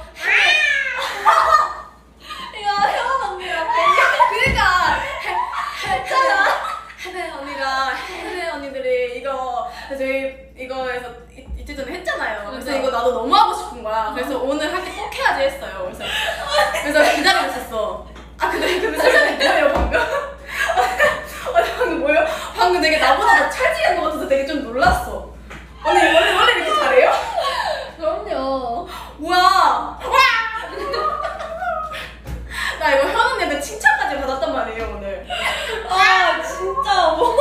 이거 혜원 언니랑 그러니까 했잖아. 해배 언니가 해배 언니들이 이거 저희 이거에서 이- 이틀 전에 했잖아요. 그래서 맞아. 이거 나도 너무 하고 싶은 거야. 그래서 오늘 할 때 꼭 해야지 했어요. 그래서 그래서 기다리고 있었어. 아 근데 근데 설명이 뭐예요 방금? 아니 방금 뭐예요? 방금 되게 나보다 더 찰지한 것 같아서 되게 좀 놀랐어. 언니 원래 원래 이렇게 잘해요? 그럼요. 뭐야? 나 이거 현 언니한테 칭찬까지 받았단 말이에요 오늘. 아 진짜 뭐.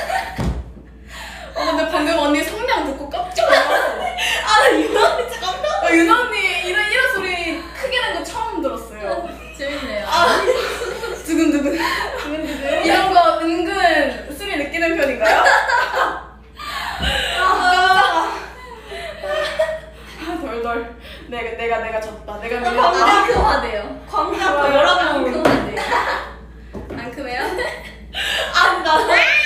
어 근데 방금 언니 성량 듣고 깜짝 놀랐어. 아나 이거 진짜 깜짝. 아, 윤아 언니 이런 이런 소리 크게 낸 거 처음 들었어요. 재밌네요. 아 두근두근. 두근두근. 이런 거 은근 숨이 느끼는 편인가요? 아, 아, 덜덜. 내가 내가 내가 졌다. 내가 아, 밀렸다. 상큼하대요. 광장도 여러분. 상큼하대요. 상큼해요? 아니 나.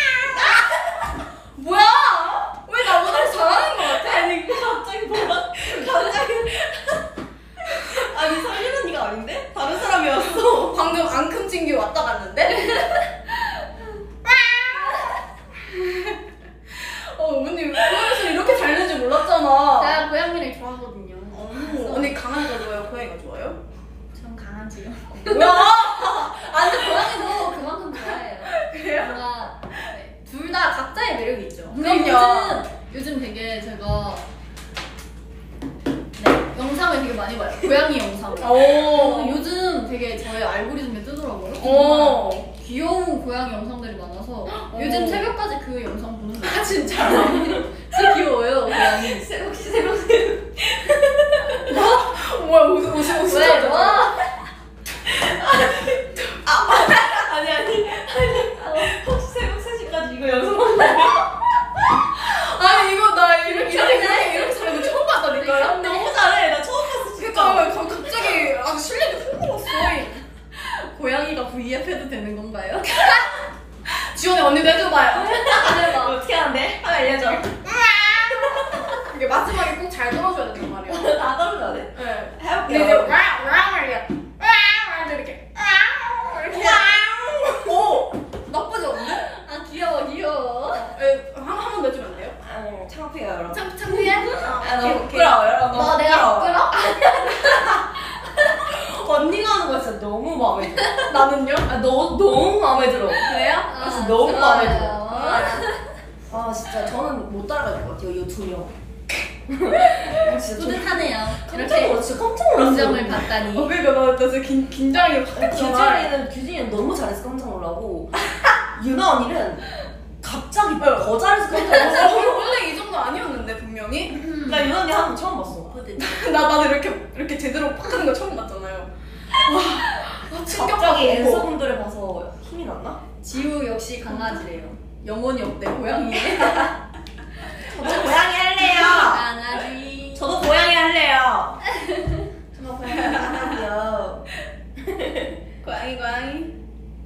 뭐야? 왜 나보다 잘하는 거 같아? 아니 갑자기 뭐라 갑자기 아니 설린 언니가 아닌데? 다른 사람이었어. 방금 앙큼진기 왔다 갔는데? 뭔가 네, 둘 다 각자의 매력이 있죠. 근데 그럼요. 요즘 요즘 되게 제가 네, 영상을 되게 많이 봐요. 고양이 영상을. 오. 근데 요즘 되게 저의 알고리즘에 뜨더라고요. 오. 귀여운 고양이 영상들이 많아서 오. 요즘 새벽까지 그 영상 보는 거예요. 아 진짜. 진짜 귀여워요 고양이. 혹시 새벽 뭐야 웃음 웃음 웃음. 왜? 뭐? 아니 아니 아니 혹시 새벽 세 시까지 이거 연습 아니 이거 나 이렇게 이렇게 이렇게 이렇게 잘하는 거 처음 봤다니까요. 너무 잘해. 나 처음 봤어 진짜. 그러니까 가- 갑자기 아 실력이 확 늘었어. 고양이가 브이에프 해도 되는 건가요? 지원이 언니도 해줘봐요. 해봐. 어떻게 하는데? 하나 알려줘. 이게 마지막에 꼭 잘 떨어줘야 된단 말이야. 다 떨어져야 돼. 네. 근데 해볼게요. 이제 와와말이야. 와 이렇게 와 이렇게. 오 나쁘지 않네. 아 귀여워 귀여워. 한한번 내주면 안 돼요? 아, 창피해요 여러분. 참 창피해? 아 너무 부끄러워 여러분. 너 내가 부끄러? 언니가 하는 거 진짜 너무 마음에 들어. 나는요? 아, 너, 너무 마음에 들어. 그래요? 아, 진짜 너무 마음에 들어. 좋아요. 아, 진짜 저는 못 따라갈 것 같아요, 이 두 명. 아, 진짜 저 뿌듯하네요. 깜짝 이렇게 놀랐어, 진짜 깜짝 놀랐어. 인정을 받다니. 어 그러니까 나, 나 진짜 긴, 긴장이 확 됐잖아. 규진이는, 규진이는 너무 잘해서 깜짝 놀라고, 유나 언니는 갑자기 더 잘해서 깜짝 놀랐어. 원래 이 정도 아니었는데 분명히. 나 유나 언니 하는 거 처음 봤어. 나 나도 이렇게 이렇게 제대로 팍 하는 거 처음 봤잖아요. 와, 와 갑자기 충격받고. 앤서분들을 봐서 힘이 났나? 지우 역시 강아지래요. 영혼이 없대 고양이. 저도 고양이 할래요. 강아지. 저도 고양이 할래요. 저도 고양이 할래요. 고양이 고양이.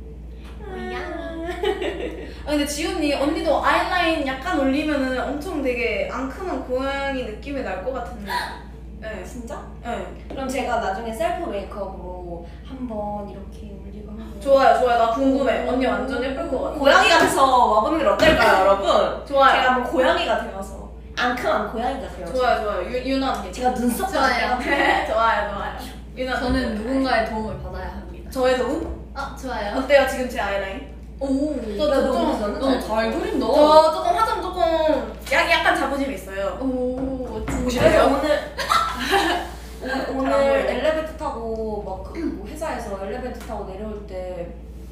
고양이. 아 근데 지훈이 언니도 아이라인 약간 올리면은 엄청 되게 앙큼한 고양이 느낌이 날 것 같은데. 네. 진짜? 네. 그럼 제가 나중에 셀프 메이크업으로 한번 이렇게 올리고 한번 좋아요 좋아요 나 궁금해. 언니 완전 예쁠 것 같아. 고양이 같아서 와보는 게 어떨까요 여러분? 좋아요. 제가 한번 고양이가 되어서 앙큼한 고양이가 되어서 좋아요 좋아요. 유 유나 언니. 제가 눈썹까지 좋아요. 떼가지고 좋아요 좋아요. 유나 언니. 저는 누군가의 도움을 받아야 합니다. 저의 도움? 아 좋아요. 어때요 지금 제 아이라인? 오. 저 나 좀- 너무 너무 너 잘 잘 그린다. 저 조금 화장 조금 약, 약간 자부심이 있어요. 오. 그래서 보실래요? 오늘 오늘, 잘 안 오늘 보이네. 엘리베이터 타고 막그 회사에서 엘리베이터 타고 내려올 때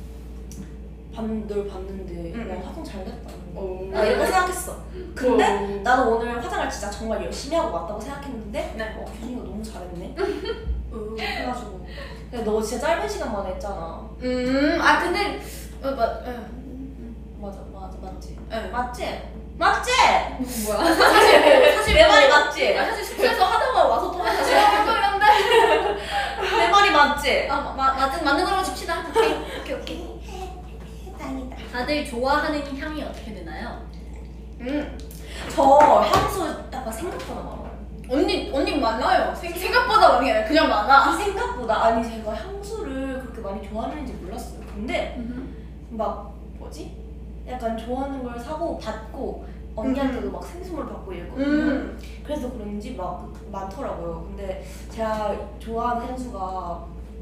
널 봤는데 응, 야, 응. 화장 잘 됐다. 오. 나 이렇게 생각했어. 근데 오. 나도 오늘 화장을 진짜 정말 열심히 하고 왔다고 생각했는데 네. 어, 규진이가 너무 잘했네. 오. 해가지고 근데 너 진짜 짧은 시간 만에 했잖아. 음, 아 근데 어, 맞, 예. 맞아 맞아 맞지? 예. 맞지? 맞지? 뭐야? 사실 뭐, 사실 내 말이 뭐, 맞지? 아, 사실 숙소에서 하다가 와서 또 다시 해보는데. 내 말이 맞지? 아, 마, 맞은 맞는 거라고 칩시다. 오케이, 오케이, 오케이. 다행이다. 다들 좋아하는 향이 어떻게 되나요? 음, 저 향수 약간 생각보다 많아요. 언니 언니 많아요. 생, 생각보다 많은 게 아니라 그냥 많아. 아, 생각보다 아니 제가 향수를 그렇게 많이 좋아하는지 몰랐어요. 근데 막 뭐지? 약간 좋아하는 걸 사고 받고 언니한테도 막 생수물 받고 이랬거든요. 음, 그래서 그런지 막 많더라고요. 근데 제가 좋아하는 향수가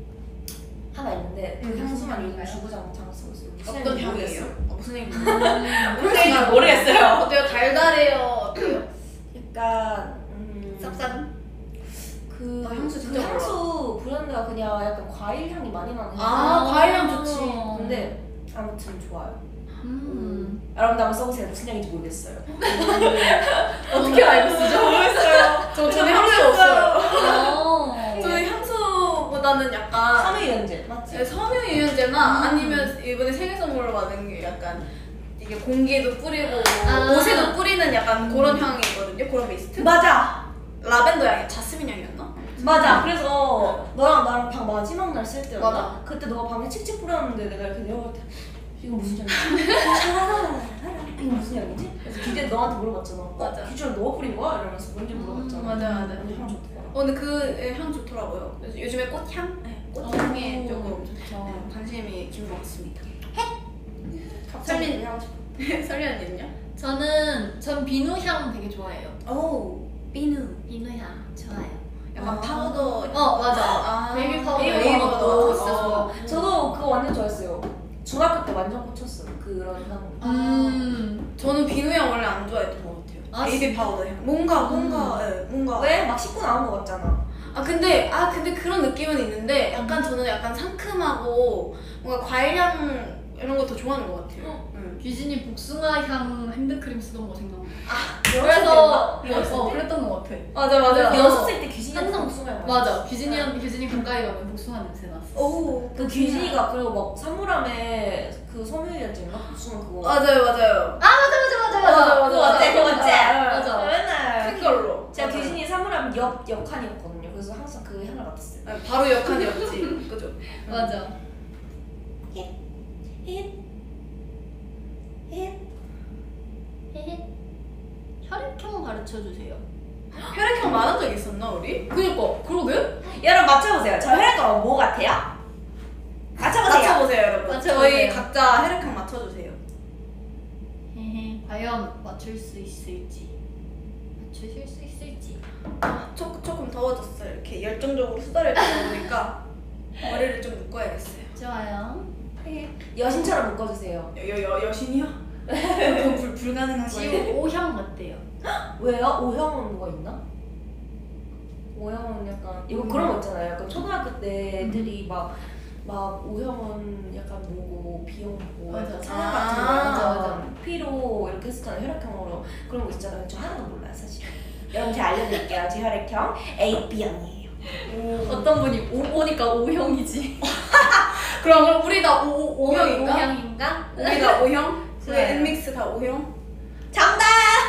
하나 있는데 그 음. 향수만 요즘 주구장창 쓰고 있어요. 무슨 어떤 향인지 향이에요? 모르겠어요. 어, 무슨 향이? 무슨 향인지 모르겠어요. 어때요? 달달해요. 어때요? 약간 음, 쌉싸름? 그 나 향수 진짜 그 몰라. 향수 브랜드가 그냥 약간 과일 향이 많이 나는 아, 향수. 과일 향 좋지. 근데 아무튼 좋아요. 음. 여러분들 한번 써보세요. 무슨 향인지 모르겠어요. 어떻게 알고 쓰죠? 모르겠어요. 저 저는 향수 없어요. 어. 저는 향수보다는 약간 섬유유연제 맞지? 네, 섬유유연제나 아니면 이번에 생일 선물로 받은 게 약간 이게 공기에도 뿌리고 아. 옷에도 뿌리는 약간 그런 향이거든요. 그런 미스트. 맞아. 라벤더 향이 자스민 향이었나? 맞아. 그래서 너랑 나랑 방 마지막 날 쓸 때였나? 맞아. 그때 너가 방에 칙칙 뿌렸는데 내가 이렇게 내려갈 때 이거 무슨 향이지? 이거 무슨 향이지? 그래서 기대 너한테 물어봤잖아. 맞아. 어, 기준을 너가 뿌린 거야? 이러면서 뭔지 물어봤잖아. 음, 맞아, 맞아. 근데 향 좋더라. 어, 근데 그 향 좋더라고요. 그래서 요즘에 꽃향? 네, 꽃향에 오. 조금 좋죠. 관심이 긴 것 같습니다. 갑자기 설린- 하고 싶어. 설리 언니는요? 저는 전 비누 향 되게 좋아해요. 오, 비누. 비누 향 좋아요. 약간 아. 파우더. 어 맞아. 아, 베이비 파우더 베이비 이런 파우더. 것도 어. 진짜 좋아. 저도 그거 완전 좋아했어요. 중학교 때 완전 꽂혔어요. 그런 향. 음. 저는 비누 향 원래 안 좋아했던 것 같아요. 아, 베이비 진짜? 파우더 향. 뭔가 뭔가 예, 뭔가. 왜? 막 씻고 나온 거 같잖아. 아 근데 아 근데 그런 느낌은 있는데 약간 저는 약간 상큼하고 뭔가 과일향 이런 거 더 좋아하는 것 같아요. 응. 규진이 복숭아 향 핸드크림 쓰던 거 생각나. 아, 그래서 여섯 어, 살 그랬던 거 같아. 맞아 맞아. 여섯 살 때 규진이 항상 복숭아 맞아. 규진이 형 규진이 가까이 가면 복숭아 냄새 났어. 오. 그 규진이가 그리고 막 산물함에 그 섬유유연제인가 복숭아 그거. 맞아요 맞아요. 아 맞아 맞아 맞아 맞아, 맞아, 그거 어때? 그거 어때? 맞아. 맨날 큰 걸로. 제가 맞아요. 규진이 산물함 옆 옆칸이었거든요. 그래서 항상 그 향을 맡았어요. 아, 바로 역한이었지. 그죠? 맞아. 힛 힛. 헤헤. 혈액형 가르쳐 주세요. 혈액형 많은 적 있었나 우리? 그니까 그러게? 여러분 맞춰보세요. 저 혈액형 뭐 같아요? 맞춰보세요. 맞춰보세요 여러분. 맞춰보세요. 저희 각자 혈액형 맞춰주세요. 헤헤. 과연 맞출 수 있을지. 맞추실 수 있을지. 아, 조, 조금 더워졌어요. 이렇게 열정적으로 수다를 떨다 보니까 머리를 좀 묶어야겠어요. 좋아요. 여신처럼 묶어주세요. 여, 여, 여, 여신이요? 그건 불, 불가능한 거예요. 지우 오향 같대요. 왜요? 오형은 뭐가 있나? 오형은 약간 이거 음. 그런 거 있잖아요. 약간 초등학교 때 애들이 막 막 오형은 약간 뭐고 B형 뭐고 맞아. 약간 아, 같은 거 맞아, 맞아 P로 이렇게 했었잖아요. 혈액형으로 그런 거 있잖아요. 저 하나도 몰라요 사실. 여러분 제가 알려드릴게요. 제 혈액형 A, B형이에요. 오. 어떤 분이 오, 오니까 오형이지. 그럼 그럼 우리 다 오, 오, 오형인가? 오형인가? 우리 다 오형? 우리 좋아요. 엔믹스 다 오형? 정답!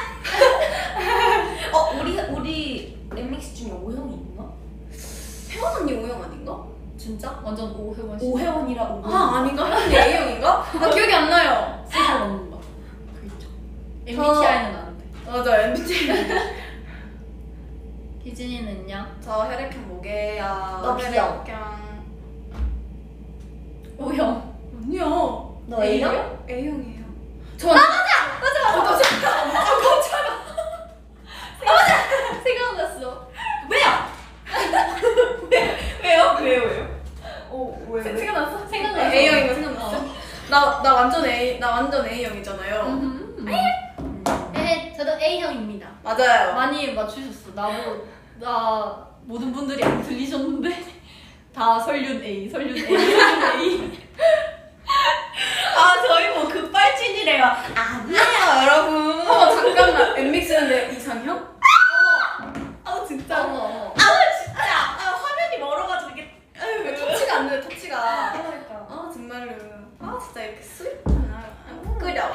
어 우리 우리 엠믹스 중에 오형이 있나? 혜원 언니 오형 아닌가? 진짜? 완전 오혜원 씨. 오혜원이라 오형. 아 아닌가? 혜원 언니 A형인가? 아 기억이 안 나요. 세번 넘는 거. 그렇죠. 저- 엠비티아이는 아는데. 맞아 엠비티아이. 기진이는요? 저 혈액형 뭐게요? 너 B형. 혈액형 오형. 아니야. 너 A형? A형이에요. 저 맞아 맞아 맞아. 어, 저 생각났어. 왜요? 왜요? 왜요? 왜요? 어, 왜? 생- 생각났어? 생각났어. A형인 거 생각났어? 어. 나, 나 완전 A, 나 완전 A형이잖아요. 음. 네, 저도 A형입니다. 맞아요. 많이 맞추셨어. 나뭐 나 모든 분들이 안 들리셨는데 다 설륜 A, 설륜 A, 설륜 A. 아 저희 뭐 급발진이래요. 아니에요 여러분. 어, 잠깐만. 엠믹스는 내 이상형? 아, 진짜. 어머 어머. 아 진짜. 아 화면이 멀어가지고 이게. 왜 터치가 안 돼, 터치가. 그러니까. 아, 정말로. 아, 진짜 이렇게 스윗하나. 아, 끓여.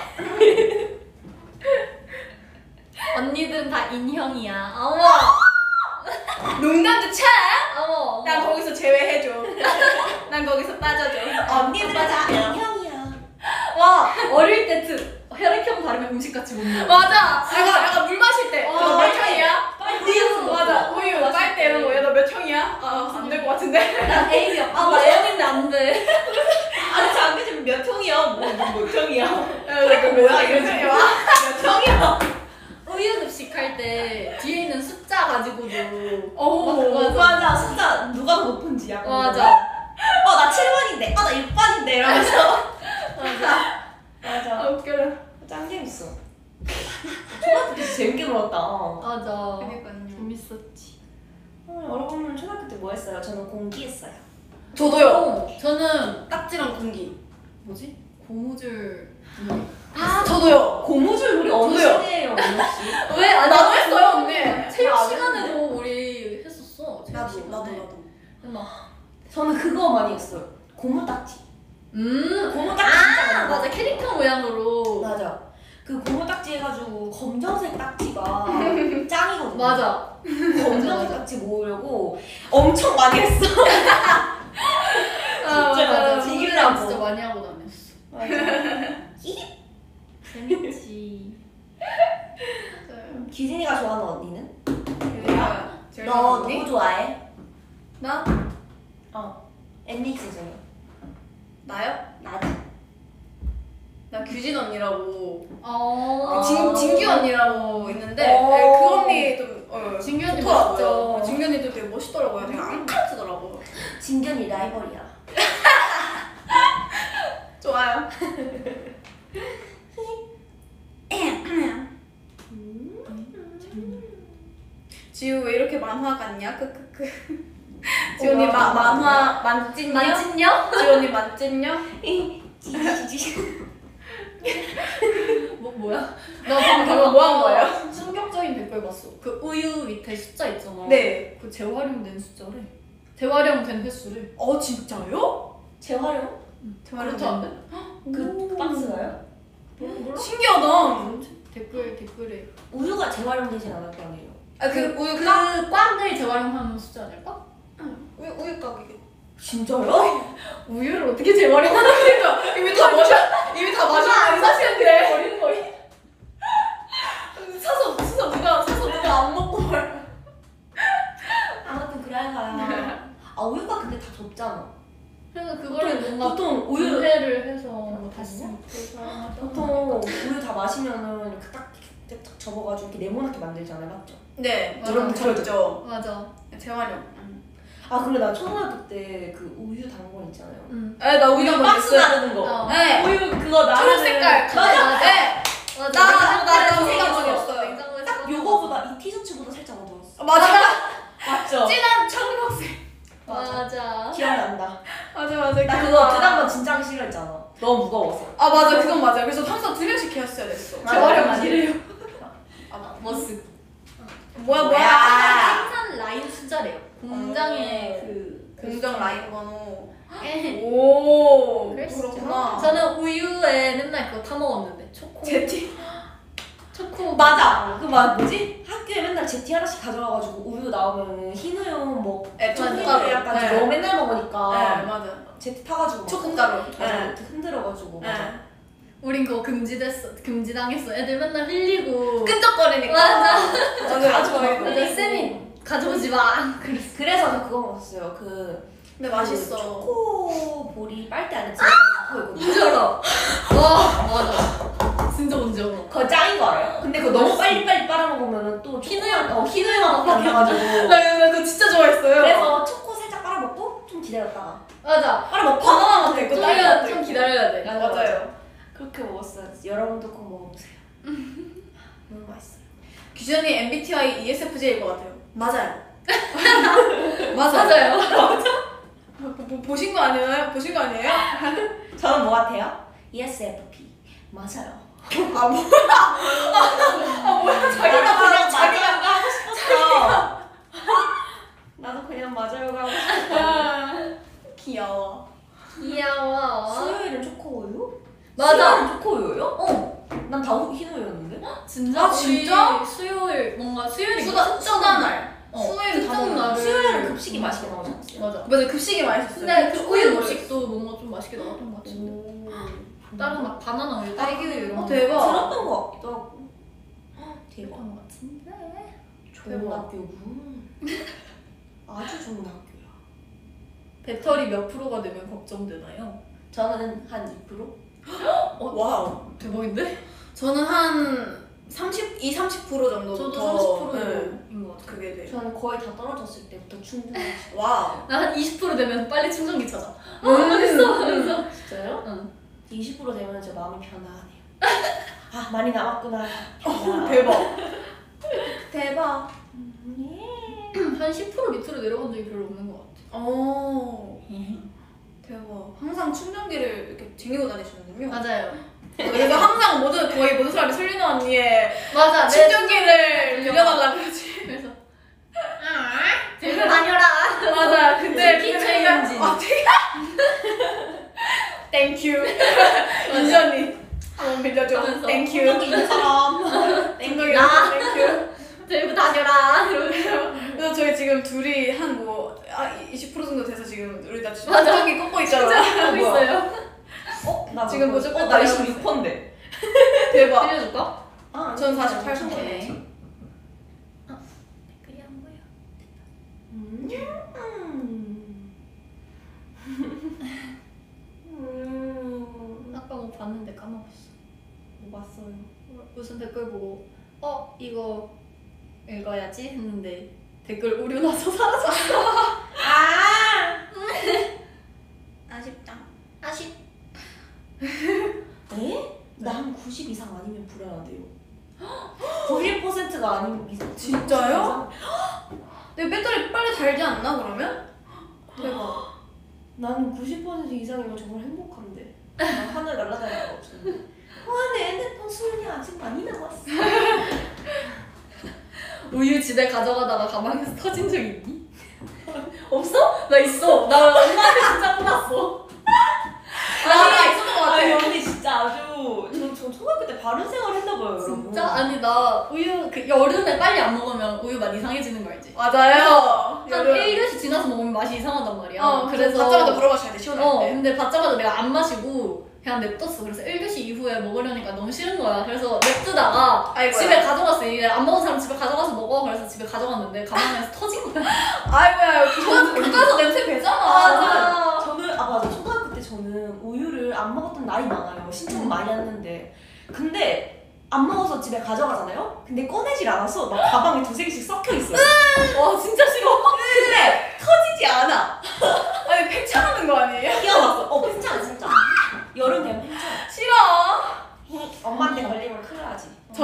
언니들은 다 인형이야. 어머. 농담도 차! 어머. 난 거기서 제외해줘. 난 거기서 빠져줘. 언니들은 다 인형이야. 와 어릴 때 트, 혈액형 다르면 음식 같이 먹는 거. 맞아. 약간, 약간 물 마실 때. 어, 너 몇 맞아. 형이야? 우유. 맞아. 우유 빨 때 이런 거. 야, 너 몇 형이야? 아, 안 될 것 같은데. 난 A형. 아나 A형인데 안 돼. 아니 자기 지금 몇 형이야? 뭐몇 형이야? 야, 이거 뭐야 이거 이러지 지금? 마. 몇 형이야? 우유 급식 할 때 뒤에 있는 숫자 가지고도. 오, 맞아. 맞아 숫자 누가 더 높은지 약간. 맞아. 어나 칠 번인데. 어나 육 번인데 이러면서. 맞아. 맞아. 아, 웃겨라. 짱 재밌어. 초등학교 때 재밌게 놀았다. 맞아. 그니까요. 재밌었지. 어, 여러분은 초등학교 때 뭐 했어요? 저는 공기했어요. 저도요. 어, 저는 딱지랑 공기. 뭐지? 고무줄. 아, 저도요. 고무줄 우리 어느 저도요. 시대예요, 언니 씨? 왜? 아, 나도 했어요, 언니. 체육 나안 시간에도 우리 했었어. 체육 나도, 시간에. 나도, 나도. 막. 저는 그거 많이 했어요. 고무 딱지. 음. 고무 딱지 진짜 아, 많이 맞아. 했어요. 캐릭터 모양으로. 맞아. 그 고무 딱지 해가지고 검정색 딱지가 짱이거든요. 맞아. 검정색 맞아. 딱지 모으려고 엄청 많이 했어. 아, 진짜 맞아. 진짜 이기려고 이기려고. 진짜 많이 하고 다녔어. 맞아. 재밌지. 기진이가 좋아하는 언니는? 유리야. 제일 너 좋아하는 언니? 누구 좋아해? 나? 어. 엠믹스 중에. 나요? 나지. 나 규진 언니라고. 어. 진, 진규 언니라고 있는데 어. 네, 그 언니 좀 어, 진규 언니 좋더라고요. 멋있죠. 어, 진규 언니도 되게 멋있더라고요. 되게 앙칼지더라고요. 진견이 라이벌이야. 좋아요. 지우 왜 이렇게 만화 같냐? 크크크. 지훈이 마, 만화 만찢녀? 만찢녀? 지훈이 만찢녀? 뭐 뭐야? 나 방금 뭐 한 거예요? 충격적인 댓글 봤어. 그 우유 밑에 숫자 있잖아. 네. 그 재활용된 숫자래. 재활용된 횟수래. 어 진짜요? 재활용? 그렇다는데? 그 박스가요? 몰라? 신기하다. 댓글 댓글에. 우유가 재활용되진 않을 거 아니에요? 아 그 우유 그 까? 꽝을 재활용하는 숫자 아닐까? 우유 우유 까기. 진짜요? 우유를 어떻게 재활용하는 그러니까 이미 다 마셔 이미 다 마셨는데 사실인데 버리는 거야? 사서 사서 누가 사서 누가 안 먹고 말. 아무튼 그래서요. 아 우유가 근데 다 줬잖아. 그래서 그거를 뭔가 보통 우유 분해를 해서 뭐 다시 사용하죠. 보통 우유 다 마시면은 이렇게 딱, 딱, 딱 접어가지고 이렇게 네모나게 만들잖아요, 맞죠? 네, 맞아. 여러분 들었죠? 맞아. 재활용. 아 근데 나 초등학교 때 그 우유 당근 있잖아요. 응. 에, 나 우유 우유 한번 박스 냈어요. 나르는 거. 어. 네. 우유 그거 나르는 초록 색깔. 맞아, 맞아. 네. 맞아. 나- 냉장고에 나 넣어서 생각 넣어서 중이었어요. 냉장고에 딱 넣어서 요거보다 이 티셔츠보다 살짝 어두웠어. 맞아. 맞죠? 진한 청록색. 맞아. 기억난다. 맞아 맞아. 나 그거 그 당번 진짜 하기 싫어했잖아. 너무 무거워서. 아 맞아 그건 맞아요. 그래서 항상 두 명씩 해왔어야 됐어. 맞아, 재활용 맞아. 아니래요. 아, 머스. 뭐야 뭐야. 생산 라인 숫자래요. 공장의 그 공정 라인 번호. 에. 오 그랬어. 그렇구나. 저는 우유에 맨날 그거 타 먹었는데 초코. 제티. 초코. 맞아. 그 막 뭐지? 학교에 맨날 제티 하나씩 가져와가지고 우유 나오면 흰우유 뭐 네, 초코가루 초코가루. 약간 네. 너무 맨날 먹으니까 네 맞아. 제티 타가지고 막 초코가루. 흔들- 맞아. 네. 이렇게 흔들어가지고 맞아. 네. 우린 그거 금지됐어. 금지당했어. 애들 맨날 흘리고. 끈적거리니까. 맞아. 맞아 가져와. 맞아. 맞아. 쌤이 가져오지 마. 그랬어. 그래서 저 그거 먹었어요. 그 근데 그 맛있어. 초코볼이 빨대 안에 들어가 있거든요. 뭔지 알아. 와 맞아. 진짜 뭔지 알아. 그거 짱인 거 알아요? 근데 그거 너무 빨리빨리 빨아먹으면 또 흰우유. 흰우유 어, 흰우유만 먹게 해가지고 나, 나 그거 진짜 좋아했어요. 그래서 초코 살짝 빨아먹고 좀 기다렸다가 맞아. 빨아먹고 바나나 맛도 있고 좀, 딸기 맛도 좀 있고. 기다려야 돼. 맞아, 맞아요. 그렇게 먹었어요. 여러분도 꼭 먹어보세요. 너무 맛있어요. 규전이 엠비티아이 이에스에프제일 것 같아요. 맞아요. 맞아요. 맞아요. 뭐, 뭐, 보신 거 아니에요? 보신 거 아니에요? 저는 뭐 같아요? 이에스에프피 맞아요. 아 뭐야? 아 뭐야? 자기가 나도 그냥 그냥 자기가 맞아요가 하고 싶었어. 나도 그냥 맞아요가 하고 싶었어. 아, 귀여워. 귀여워. 수요일은 초코우유? 맞아. 수요일은 초코우유요? 어. 난 다 흰우유였는데? 진짜? 아, 진짜? 우리 수요일 뭔가 수요일이 수다 수다 날. 어, 수요일은 다 특정 먹어요. 날을- 수요일은 급식이 맛있게 나오지 않았어요? 맞아. 맞아 급식이 맛있었어요. 근데 그 초코우유 우유 모르겠어. 음식도 뭔가 좀 맛있게 나왔던 것 같은데. 오. 다른 막 바나나 우유, 딸기 우유 이런 어, 거 대박. 들었던 것 같기도 하고. 헉, 대박. 그런 것 같은데. 좋은 대박. 학교군. 아주 좋은 학교야. 배터리 몇 프로가 되면 걱정되나요? 저는 한 이 퍼센트? 어, 와우. 대박인데? 저는 한 삼십이, 삼십 퍼센트 정도. 저도 더, 삼십 네, 퍼센트인 것 같아요. 그게 돼. 저는 거의 다 떨어졌을 때부터 충전했어요. 와우. 나 한 이십 퍼센트 되면 빨리 충전기 찾아. 어, 음. 어딨어? 하면서. 진짜요? 응. 이십 퍼센트 되면 제 마음이 편안해요. 아 많이 남았구나. 어, 대박. 대박. 예. 한 십 퍼센트 밑으로 내려간 적이 별로 없는 것 같아. 오. 대박. 항상 충전기를 이렇게 쟁이고 다니시는군요. 맞아요. 그래서 항상 모든 거의 모든 사람이 설리는 언니의 맞아. 내 충전기를 빌려달라 그러지. 그래서 아 들고 다녀라. 맞아. 근데 키 근데 체인지. 아, 되게. 땡큐. 인지 언니. 한번 빌려줘. 하면서 땡큐. 충전기 있는 사람. 충전기 나. 땡큐. 들고 다녀라. 이러면서. 그래서 저희 지금 둘이 한 뭐 아, 이십 퍼센트 정도 돼서 지금 우리 다 맞아. 충전기 꽂고 있잖아. 하고 뭐야? 있어요. 어? 나 지금 뭐죠? 어, 나 이십육 퍼센트인데. 대박. 빌려줄까? 아, 전 사십팔 퍼센트. 오케이. 어, 댓글이 안 보여. 음. 음. 아까 뭐 봤는데 까먹었어. 뭐 봤어요? 무슨 댓글 보고 어 이거 읽어야지 했는데 댓글 오류 나서 사라졌어. 아! 아쉽다. 아쉽. 한 구십 이상 아니면 불안하대요. 구십 퍼센트가 아니면 이상. 진짜요? 내 배터리 빨리 달지 않나 그러면? 대박. 나는 구십 퍼센트 이상이면 정말 행복한데. 나 하늘 날아다닐 거 없었는데. 와, 내 핸드폰 수명이 아직 많이 남았어. 우유 집에 가져가다가 가방에서 터진 적 있니? 없어? 나 있어. 나 엄마한테 진짜 혼났어. 나, 나 있었던 것 같아. 아니 언니 진짜 아주 저, 저 초등학교 때 바른 생활 했나봐요 여러분. 진짜? 아니 나 우유 그 여름에 빨리 안 먹으면 우유 맛 이상해지는 거 알지? 맞아요. 한 일 교시 지나서 먹으면 맛이 이상하단 말이야. 어, 그래서 받자마자 물어봐줘야 돼, 시원할 어, 때. 근데 받자마자 내가 안 마시고 그냥 냅뒀어. 그래서 일 교시 이후에 먹으려니까 너무 싫은 거야. 그래서 냅두다가 아이고야. 집에 가져갔어. 이제 안 먹은 사람 집에 가져가서 먹어. 그래서 집에 가져갔는데 가방에서 터진 거야. 아이고야, 그거 그거에서 냄새 배잖아. 맞아. 저는 아 맞아 초등학교 때 저는 우유를 안 먹었던 날이 많아요. 신청 많이 했는데 근데 안 먹어서 집에 가져가잖아요. 근데 꺼내질 않아서 막 가방에 두세 개씩 섞여 있어요. 와 진짜 싫어. 근데 터지지 않아. 아니, 팽창하는 거 아니에요? 끼워봤어. 어 괜찮아 진짜. 여름 되면 괜찮아. 싫어. 엄마한테 걸리면 큰일 나지.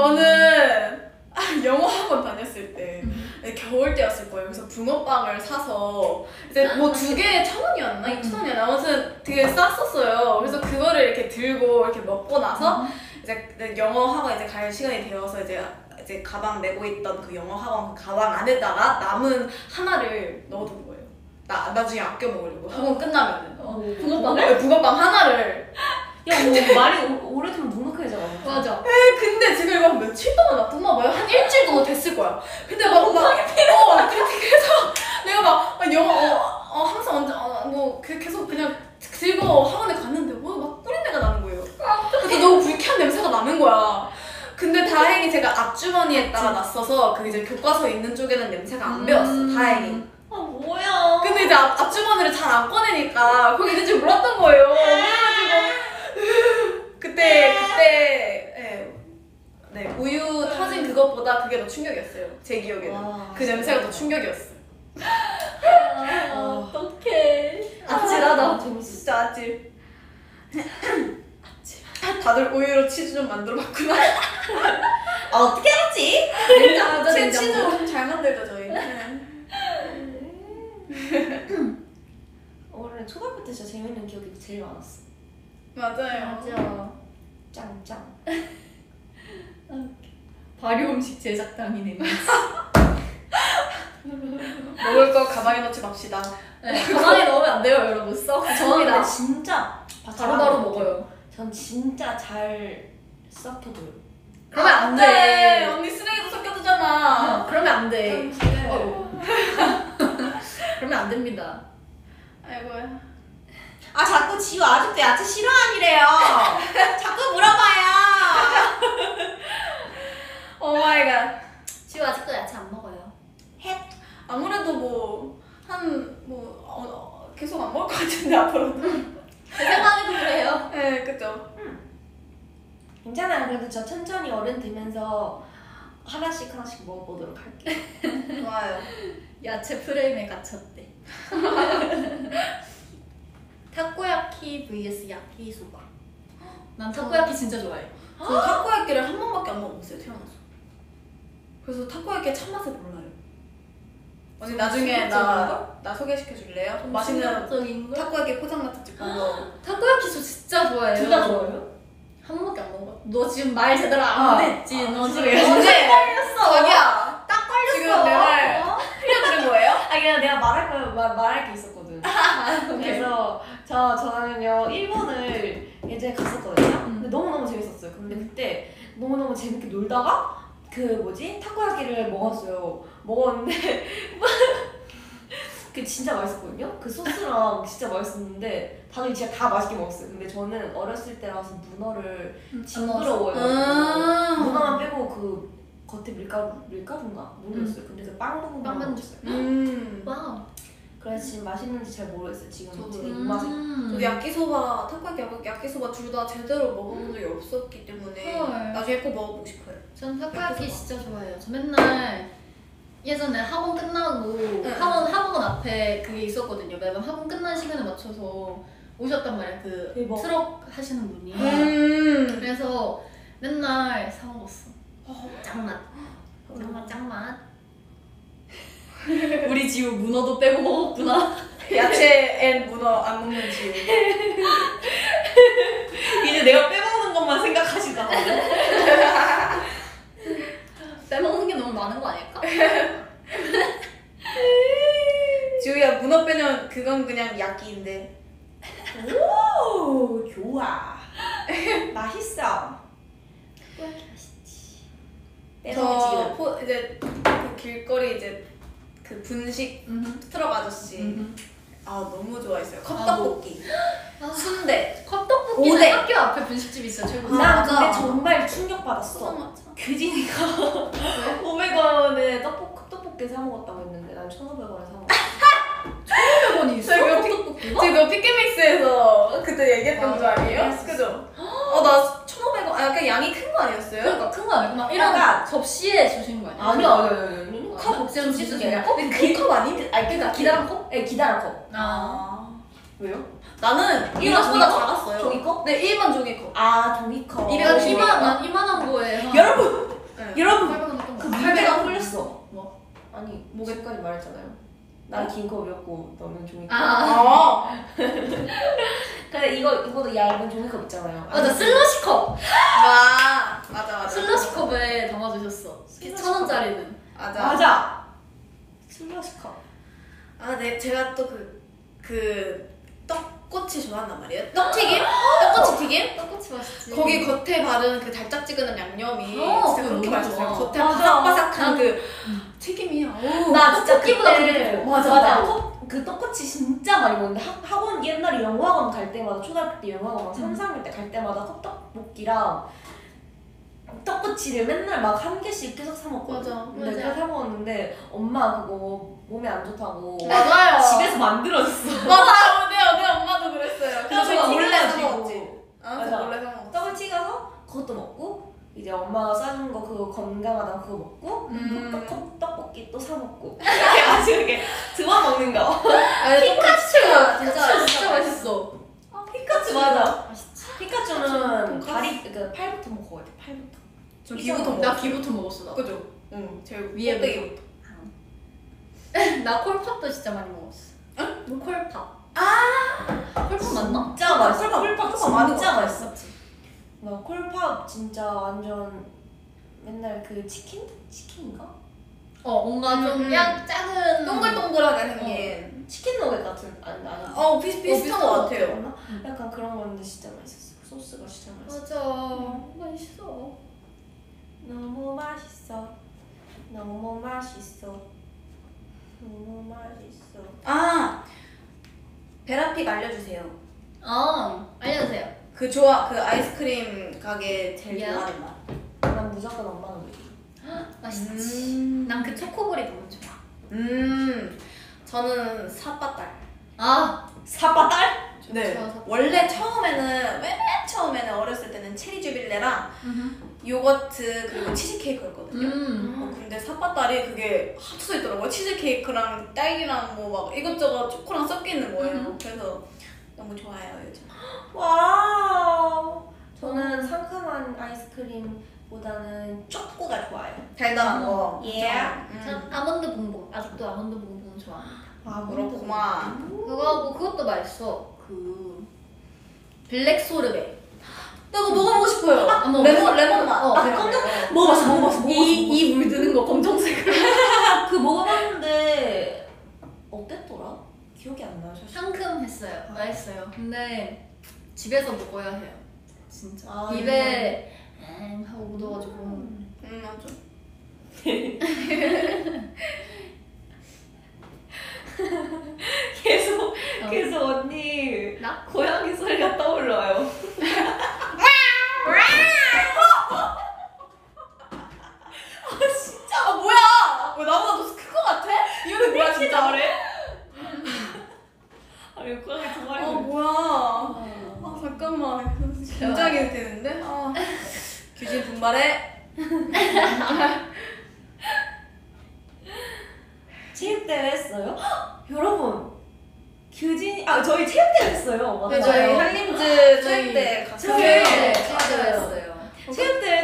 저는 아, 영어 학원 다녔을 때 겨울 때였을 거예요. 그래서 붕어빵을 사서 이제 뭐 두 개에 천 원이었나 이천 원이었나 아무튼 되게 쌌었어요. 그래서 그거를 이렇게 들고 이렇게 먹고 나서 이제 영어 학원 이제 갈 시간이 되어서 이제 이제 가방 메고 있던 그 영어 학원 그 가방 안에다가 남은 하나를 넣어둔 거예요. 나 나중에 아껴 먹으려고 학원 끝나면은. 어, 붕어빵을? 네, 붕어빵 하나를. 야, 뭐 말이 오, 오래 두면 눅눅해져. 맞아. 에 근데 지금 이거 한 며칠 동안 놔뒀나 봐요. 한 일주일 정도 됐을 거야. 근데 막 막 어, 그래서 내가 막 아, 영어 어, 어 항상 언제 어, 뭐 그- 계속 그냥 들고 학원에 갔는데 뭐막 뿌린내가 나는 거예요. 그래서 너무 불쾌한 냄새가 나는 거야. 근데 다행히 제가 앞주머니에다가 놨어서 그 이제 교과서 있는 쪽에는 냄새가 안 배웠어. 음. 다행히. 아 뭐야. 근데 이제 앞, 앞주머니를 잘 안 꺼내니까 거기 있는 줄 몰랐던 거예요. 그래가지고 그때 그때 예. 네 우유 터진 그것보다 그게 더 충격이었어요. 제 기억에는 와, 그 냄새가 더 충격이었어요. 아, 어떡해. 아찔하다. 재밌어. 진짜 아찔. 다들 우유로 치즈 좀 만들어봤구나. 아 어떻게 알았지? 냉장고죠, 치- 냉장고. 치즈 좀 잘 만들죠 저희. 원래 초등학교 때 진짜 재밌는 기억이 제일 많았어. 맞아요. 맞아. 짱짱. 발효 음식 제작당이네. 먹을 거 가방에 넣지 맙시다. 네, 가방에 넣으면 안 돼요, 여러분. 썩 저는 정이다. 근데 진짜 바로바로 먹어요. 전 진짜 잘 섞여줘요. 그러면 안 안 돼. 돼. 언니 쓰레기도 섞여두잖아. 어, 그러면 안 돼. 네. 어. 그러면 안 됩니다. 아이고야. 아 자꾸 지우 아직도 야채 싫어하니래요. 자꾸 물어봐요. 오 마이 갓. 지우 아직도 야채 안 먹어요. 헷. 아무래도 뭐 한 뭐 어, 계속 안 먹을 것 같은데 앞으로도. 제 생각에도 그래요. 네, 그죠. 괜찮아요. 그래도 저 천천히 어른 되면서 하나씩 하나씩 먹어보도록 할게요. 좋아요. 야채 프레임에 갇혔대. 타코야키 vs 야끼소바. 난 타코야키 진짜 좋아해. 저 타코야끼를 한 번밖에 안 먹어봤어요 태어나서. 그래서 타코야끼의 참맛을 몰라요. 언니 나중에 나, 나 소개시켜 줄래요? 맛있는 맛있는 거? 타코야끼 포장마차 집 가서. 타코야키 저 진짜 좋아해요. 둘 다 좋아해요? 한 번밖에 안 먹어. 너 지금 말 제대로 안 아. 했지. 너 지금 그래. 언제? 걸렸어. 자기야. 딱 걸렸어. 지금 내 말 어? 흘려들은 거예요? 아 그냥 내가 말할 거 말, 말할 게 있었거든. 오케이. 그래서 저 저는요 일본을 예전에 갔었거든요. 음. 근데 너무 너무 재밌었어요. 근데 그때 너무 너무 재밌게 놀다가 그 뭐지 타코야키를 먹었어요. 먹었는데 그 진짜 맛있었거든요. 그 소스랑 진짜 맛있었는데 다들 진짜 다 맛있게 먹었어요. 근데 저는 어렸을 때라서 문어를 징그러워요. 음. 문어만 빼고 그 겉에 밀가루 밀가루인가 모르겠어요. 근데 그 빵 부분 빵 빵 만졌어요. 음. 와우. 그래서 지금 맛있는지 잘 모르겠어요. 지금 저도. 제 입맛에. 음. 저도 야끼소바, 타코야끼, 야끼소바 둘 다 제대로 먹어본 적이 없었기 때문에 헐. 나중에 꼭 먹어보고 싶어요. 전 타코야키 진짜 좋아해요. 저 맨날 예전에 학원 끝나고 응. 학원 학원 앞에 그게 있었거든요. 매번 학원 끝나는 시간에 맞춰서 오셨단 말이야. 그 대박. 트럭 하시는 분이. 음. 그래서 맨날 사 먹었어. 짱맛. 짱맛 짱맛. 우리 지우 문어도 빼고 먹었구나. 야채 앤 문어 안 먹는 지우. 이제 내가 빼먹는 것만 생각하시다. 빼먹는 게 너무 많은 거 아닐까? 지우야 문어 빼면 그건 그냥 야끼인데. 오, 좋아. 맛있어. 왜 이렇게 맛있지? 저 포, 이제 그 길거리 이제 그 분식 음. 트럭 아저씨. 음. 아 너무 좋아했어요. 아, 컵떡볶이, 아, 순대. 컵떡볶이는 오뎅. 학교 앞에 분식집 있어요. 최고. 아, 난 맞아. 근데 정말 충격받았어. 포장마차. 규진이가 왜? 오백 원에 떡볶, 떡볶이 사 먹었다고 했는데 난 천오백 원에 사 먹었어. 오백 원이 있어? 저희 그 피- 컵떡볶이가? 지금 피크믹스에서 그때 얘기했던 맞아. 거 아니에요? 알았어. 그죠? 어나 천오백 원. 아 약간 양이 큰 거 아니었어요? 그러니까 큰 거 아니고 막 이런 약간- 접시에 주신 거 아니야? 아니야, 아니야, 아니야. 아, 컵 접시에 접시 주신 주는 게 거? 아니라 그 컵 아니? 아니 그러니까 기다란 컵? 네, 기다란 컵. 아. 왜요? 나는 일반 이거보다 종이컵? 작았어요. 종이컵? 네, 일반 종이컵. 아, 종이컵. 이래가 어, 이만 그러니까. 난 이만한 거에 한 여러분, 네. 여러분, 팔백 원 했던 그 거. 물배가 풀렸어. 뭐? 아니, 목에까지 말했잖아요. 난 긴 컵이었고 너는 종이컵. 아. 아, 근데 이거 이거도 얇은 종이컵 있잖아요. 맞아, 슬러시 컵. 아, 맞아 맞아. 슬러시 컵에 담아주셨어. 슬러시 천 원짜리는. 맞아. 맞아. 슬러시 컵. 아, 네, 제가 또 그 그 떡꼬치 좋아한단 말이에요. 떡튀김? 떡꼬치 튀김? 떡꼬치 맛있지. 거기 겉에 바른 그 달짝지근한 양념이 어, 진짜 그거 그렇게 너무 맛있어요. 좋아. 겉에 맞아. 바삭바삭한 난- 그 튀김이 아우. 나 진짜 떡볶이보다 그때 그게 더- 맞아 맞아. 맞아. 컵- 그 떡꼬치 진짜 많이 먹는데 학, 학원 옛날에 영어학원 갈 때마다 초등학교 때 영어학원 삼, 사 학년 때 갈 때마다 컵떡볶이랑 떡꼬치를 맨날 막 한 개씩 계속 사 먹거든. 맞아, 근데 맞아. 그렇게 사 먹었는데 엄마 그거 몸에 안 좋다고 맞아요. 집에서 만들어줬어. 맞아요. 네, 네 엄마도 그랬어요. 그래서 떡을 제가 몰래 사 튀겨가지고. 먹었지. 아, 맞아. 그래서 몰래 사 먹었어. 떡을 튀겨서 그것도 먹고 이제 엄마가 싸준 거 그거 건강하다고 그거 먹고 음. 컵 떡볶이 또 사 먹고 이렇게 아주 이렇게 두번 먹는 거. 아, 피카츄가 진짜 진짜 맛있어. 피카츄 맞아. 맛있지. 피카츄는 돈까스? 다리 그 팔부터 먹어야 돼. 팔부터. 저 귀부터 나 먹었어. 귀부터 먹었어 나. 그죠? 응. 제일 위에 꼭대기부터. 나 콜팝도 진짜 많이 먹었어. 응? 뭐 콜팝. 아, 콜팝 맞나? 진짜 맛있어. 콜팝, 콜팝 콜팝 많은 거 진짜 같아. 맛있어. 나 콜팝 진짜 완전 맨날 그 치킨? 치킨인가? 어 뭔가 좀 음, 음. 약 작은 동글동글하게 생긴. 치킨 너겟 같은 아니 아니. 어, 비슷, 비슷한 비슷한 것 것 같아요. 맞나? 약간 그런 거였는데 진짜 맛있었어. 소스가 진짜 맛있어. 맞아. 맛있어. 너무 맛있어. 너무 맛있어. 너무 맛있어. 아, 베라픽 알려주세요. 어 알려주세요. 그 좋아, 그 아이스크림 가게 제일 야. 좋아하는 맛. 난 무조건 엄마는 우유. 맛있지. 음. 난 그 초코볼이 너무 좋아. 음, 저는 사빠딸. 아 사바딸? 네. 좋아, 사빠딸. 원래 처음에는 맨 처음에는 어렸을 때는 체리 주빌레랑 요거트 그리고 치즈케이크였거든요. 음. 어, 근데 사빠딸이 그게 합쳐져 있더라고요. 치즈케이크랑 딸기랑 뭐 막 이것저것 초코랑 섞여 있는 거예요. 음. 그래서 너무 좋아요 요즘. 와우. 저는 상큼한 아이스크림보다는 초코가 좋아요. 달달한 거. 예. 음. 전 아몬드 봉봉. 아직도 아몬드 봉봉 좋아합니다. 아 그렇구만. 그거하고 그것도 맛있어. 그 블랙 소르베. 나도 먹어보고 싶어요. 안 먹어봤어? 레몬 레몬 맛. 어, 아, 그래, 깜짝 그래. 먹어봤어, 먹어봤어, 먹어봤어. 이, 이 물드는 거 검정색으로. 그 먹어봤는데 어땠더라? 기억이 안 나요 사실. 상큼했어요. 맛있어요. 근데 집에서 먹어야 해요. 진짜. 아, 입에 엥 하고 묻어가지고. 음 맞아. 계속 어. 계속 언니 나? 고양이 소리가 떠올라요. 아 진짜 아, 뭐야? 왜 나보다 더 큰 거 같아? 이거는 뭐야 진짜? 아니 고양이 두 마리. 아 뭐야? 아 잠깐만 긴장이 되는데? 아 규진 분발해. 체육대회 했어요? 여러분 규진이 아 저희 체육대회 했어요. 맞아요. 네 저희 한림즈 저희 체육대 갔어요. 체육대회. 네, 맞아요. 진짜였어요. 체육대회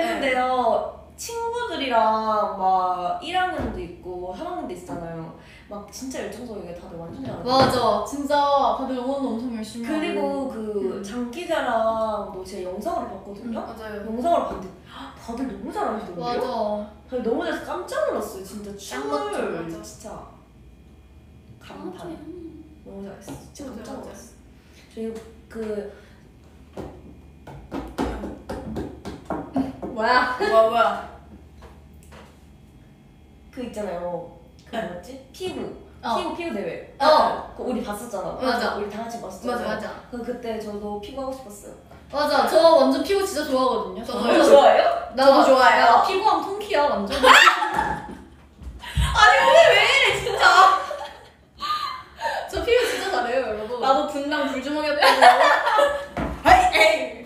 애들이랑 막 일 학년도 있고 삼 학년도 있잖아요. 막 진짜 열정적이게 다들 완전 잘하고. 맞아. 진짜 다들 응원도 엄청 열심히 하고. 그리고 그 음. 장기자랑 뭐 제가 영상을 봤거든요. 음, 맞아요. 영상을 봤는데 다들 너무 잘하시더라고요. 맞아. 다들 너무 잘해서 깜짝 놀랐어요. 진짜 딱 맞죠, 춤을 맞아. 진짜 감탄. 너무 잘했어. 진짜 맞아, 깜짝 맞아. 놀랐어. 그리고 그 뭐야? 뭐야 뭐야. 그 있잖아요. 그 네. 뭐였지? 피구. 어. 피구 피구 대회. 어. 그 우리 봤었잖아. 맞아. 우리 다 같이 봤었잖아. 맞아 맞아. 그 그때 저도 피구 하고 싶었어요. 맞아. 저 완전 피구 진짜 좋아하거든요. 저도요. 좋아해요? 나, 저도 좋아해요. 나 피구왕 통키야 완전. 아니 오늘 왜 이래 진짜. 저 피구 진짜 잘해요 여러분. 나도 분당 불주먹이었다고. 하이 에이.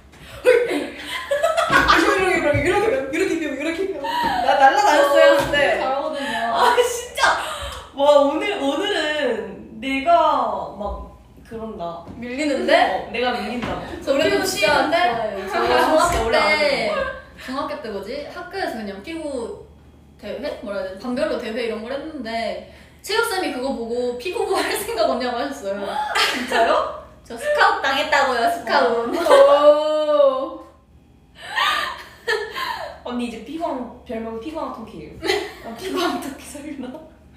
이렇게 이렇게 이렇게 이렇게 이렇게 이렇게 나 날라다녔어요 그때. 잘하거든요. 아 진짜. 와 오늘 오늘은 내가 막 그런다. 밀리는데? 어, 내가 밀린다. 저 우리 피구 또 진짜 치는데? 좋아해요. 저 진짜 중학교 오래 안 때 중학교 때 뭐지? 학교에서 그냥 피구 대회? 뭐라 해야 되지? 반별로 대회 이런 걸 했는데 체육쌤이 그거 보고 피구부 할 생각 없냐고 하셨어요. 진짜요? 저 스카웃 당했다고요 스카웃. 오. 언니 이제 피광 별명 피광 토끼예요. 아, 피광 토끼 설마.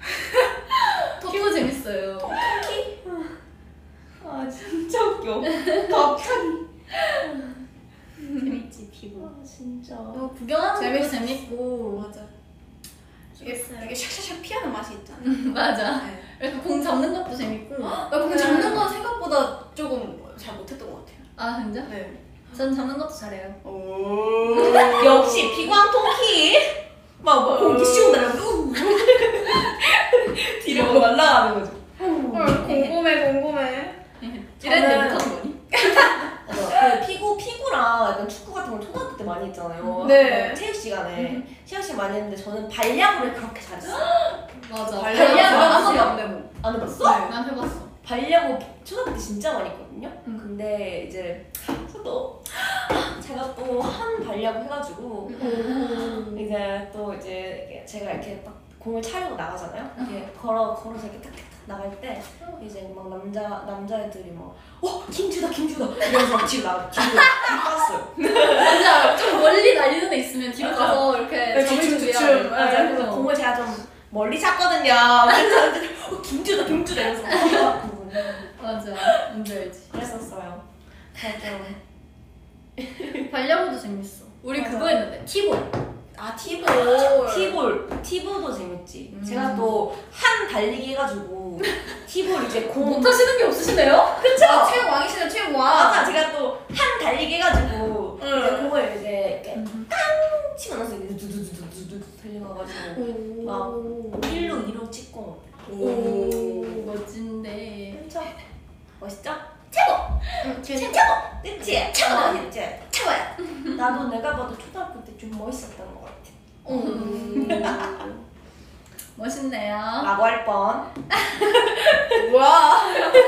피구 재밌어요. 토끼? 아 진짜 웃겨. 갑자기. 재밌지 피구. 아 진짜. 어, 구경하는 것도 재밌- 재밌고. 맞아. 이게 이게 샥샥샥 피하는 맛이 있잖아. 맞아. 네. 이렇게 공 잡는 것도 재밌고. 나 근데 잡는 건 생각보다 조금 잘 못했던 것 같아요. 아 진짜? 네. 전 잡는 것도 잘해요. 오. 역시 피광 토끼. 막뭐 공기 씌운다면 뒤로 막 날아가는 거죠. 헐, 궁금해 궁금해. 이랬는데 저는- 못한 거니? 맞아. 그 피구 피구랑 약간 축구 같은 걸 초등학교 때 많이 했잖아요. 네. 체육 시간에 체육 시간 많이 했는데 저는 발야구를 그렇게 잘했어요. 맞아. 발야구 발야구 한 번도 아세요? 안 내고. 안 해봤어? 난 해봤어. 발야구 초등학교 때 진짜 많이 했거든요. 음. 근데 이제 저도 제가 또 한 발야구 해가지고 이제 또 이제 제가 이렇게 딱 공을 차려고 나가잖아요. 이렇게 걸어 걸어서 이렇게 딱딱 나갈 때 이제 막 남자 남자애들이 막 어 김주다 김주다 이러면서 막 뒤로 나 뒤로 뒤로 빠졌어요. 진짜 좀 멀리 날리는 애 있으면 뒤로 가서 이렇게 네, 잡을 주춤, 준비해야 주춤. 돼. 맞아. 그래서 그래서 공을 제가 좀 멀리 찼거든요. 그래서 사람들이 어 김주다 김주다 이러면서 막 맞아. 뭔지 알지. 그랬었어요. 그래서 발야구도 재밌어. 우리 맞아. 그거 했는데 티볼. 아 티볼. 티볼, 티볼도 재밌지. 음. 제가 또 한 달리기 해가지고 티볼 이제 공 못하시는 게 없으시네요? 그쵸? 아, 체육 왕이시네 체육 왕. 맞아, 제가 또 한 달리기 해가지고 응. 이제 공을 이제 이렇게 음. 깡 치고 나서 이제 두두두두두두 달려가가지고 막 일루 이루 찍고 오, 멋진데. 그쵸? 멋있죠? 응, 최고. 최고! 그치? 최고! 멋있지? 최고야. 나도 내가 봐도 초등학교 때 좀 멋있었던 것 같아. 음. 멋있네요. 라고 할 뻔. 뭐야?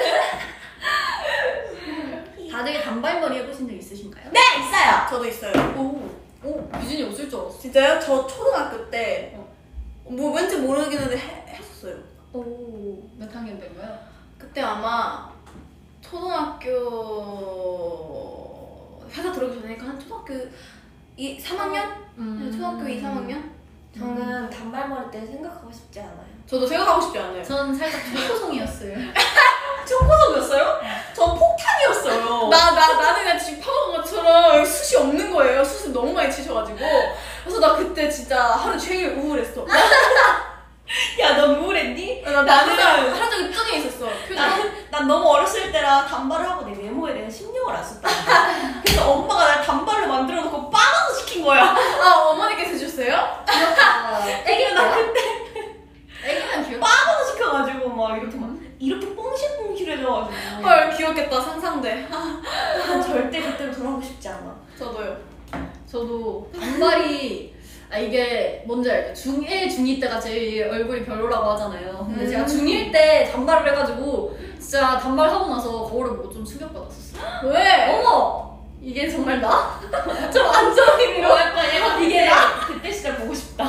다들 단발머리 해보신 적 있으신가요? 네! 있어요! 저도 있어요. 오, 오, 유진이 없을 줄 알았어. 진짜요? 저 초등학교 때 어. 뭐 왠지 모르겠는데 해, 했었어요. 오, 몇 학년 된 거야? 그때 아마 초등학교 회사 들어오기 전이니까 한 초등학교 이, 삼 학년? 음. 네, 초등학교 이, 삼 학년? 저는 단발머리 때 생각하고 싶지 않아요. 저도 생각하고 싶지 않아요. 전 살짝 초코송이었어요. 초코송이었어요? 전 폭탄이었어요. 나, 나, 나는 그냥 지금 파먹은 것처럼 숱이 없는 거예요. 숱을 너무 많이 치셔가지고. 그래서 나 그때 진짜 하루 종일 우울했어. 야, 너 우울했니? 나, 나는 하루 종일 쩌게 있었어. 표정. 난, 난 너무 어렸을 때라 단발을 하고 내 외모에 대한 신경을 안 썼다. 그래서 엄마가 날 단발로 만들어 놓고 빠마도 시킨 거야. 아, 어머니께서 해주셨어요? 귀엽다. 애기는 나 뭐야? 그때 애기는 귀엽다. 빠마도 시켜가지고 막 이렇게 막 이렇게 뽕실뽕실해져가지고. 헐, 귀엽겠다. 상상돼. 난 절대 그때로 돌아가고 싶지 않아. 저도요. 저도 단발이 아 이게 뭔지 알죠? 중일, 중이 때가 제일 얼굴이 별로라고 하잖아요. 근데 음. 제가 중일 때 단발을 해가지고 진짜 단발하고 나서 거울을 보고 좀 충격받았었어요. 왜? 어머! 이게 정말 나? 좀 안정이 어, 약간 얘가 이게 나? 그때 진짜 보고 싶다.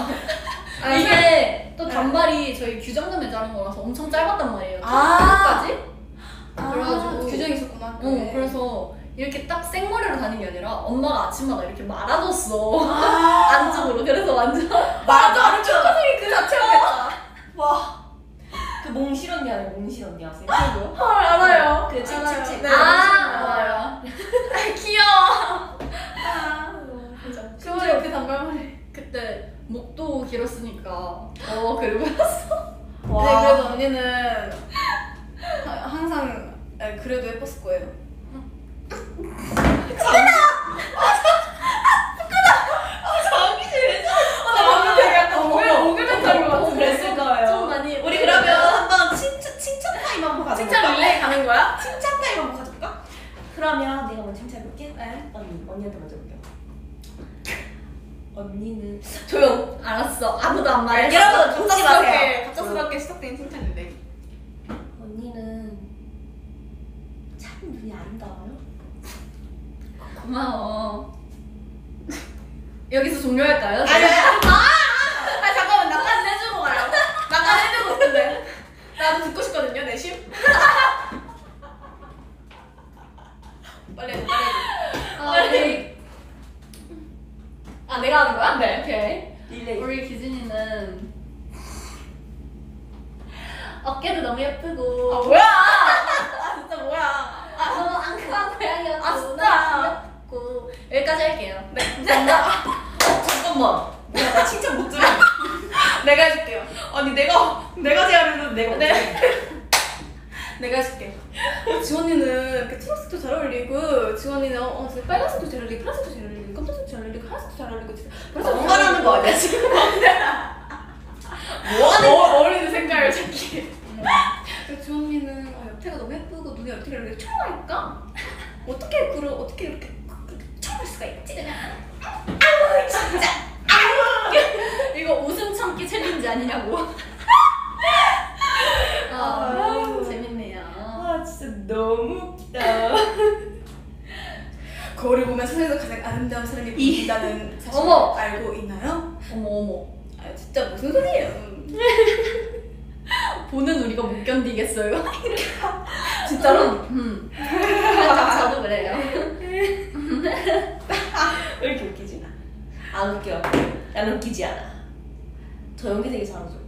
아. 까지 아, 그래가지고 규정이 있었구나. 어, 그래서 이렇게 딱 생머리로 다니는 게 아니라 엄마가 아침마다 이렇게 말아줬어. 아. 안쪽으로. 그래서 완전 맞아. 초코생이 그 자체였겠다. 와. 그 몽실 언니 아니야? 몽실 언니 아세요? 그리고요. 헐 알아요. 그 칙칙칙. 네, 아, 알아요. 귀여워. 아. 그죠. 그거에 그 단발머리. 그때 목도 길었으니까 어 그리고 와. 네, 그래도 언니는 하- 항상 아니, 그래도 예뻤을 거예요. 자기 제일 아, 나 방금 되게 약간 오글 오글 멘탈인 것 같은데. 그랬을 거예요. 좀 많이 우리 그러면 한번 칭찬 칭찬 타임 한번 가져볼까? 칭찬 릴레이 가는 거야? 칭찬 타임 한번 가져볼까? 그러면 내가 먼저 칭찬해볼게. 네. 언니 언니한테 먼저 볼게요. 언니는 조용. 알았어. 아무도 안 말해. 여러분 웃지 마세요. 갑작스럽게 갑작스럽게 시작된 칭찬 릴레이. 언니는 참 눈이 아름다워요. 고마워. 여기서 종료할까요? 아니, 아 잠깐만 나까지 해주고 가요. 나까지 해주고 싶은데. 나도 듣고 싶거든요 내심. 빨리 해, 빨리. 해. 아, 우리 아 내가 하는 거야? 네, 오케이. 릴레이. 우리 기준이는 어깨도 너무 예쁘고 아 뭐야? 아 진짜 뭐야? 아, 너무 앙큼한 고양이였고 아, 진짜? 귀엽고 여기까지 할게요. 네 감사합니다. 잠깐만. 뭐야 나 칭찬 못 들어. 내가 해줄게요. 아니 내가 내가 제안했는데 내가 네. 네. 내가 해줄게. 지원이는 그 초록색도 잘 어울리고 지원이는 어 진짜 빨간색도 잘 어울리고 파란색도 잘 어울리고 검정색도 잘 어울리고 하얀색도 잘 어울리고 진짜 막말하는 거 아니야 지금? 뭐 하는 어, 거야? 어울리는 색깔을 찾기. 그 지원이는 어, 옆태가 너무 예쁘고 눈이 어떻게 이렇게 초록할까? 어떻게 그러 어떻게 이렇게 그렇게 초록할 수가 있지? 그냥 아우 진짜 이거 웃음 참기 챌린지 아니냐고. 아, 아유. 재밌네요. 아 진짜 너무 웃기다. 거울을 보면 세상에서 가장 아름다운 사람이 보인다는 사실 어머! 알고 있나요? 어머 어머. 아 진짜 무슨 소리예요? 보는 우리가 못 견디겠어요. 진짜로? 음. 살짝 저도 그래요. 왜 이렇게 웃기지? 안 웃겨. 난 웃기지 않아. 저 연기 되게 잘하죠.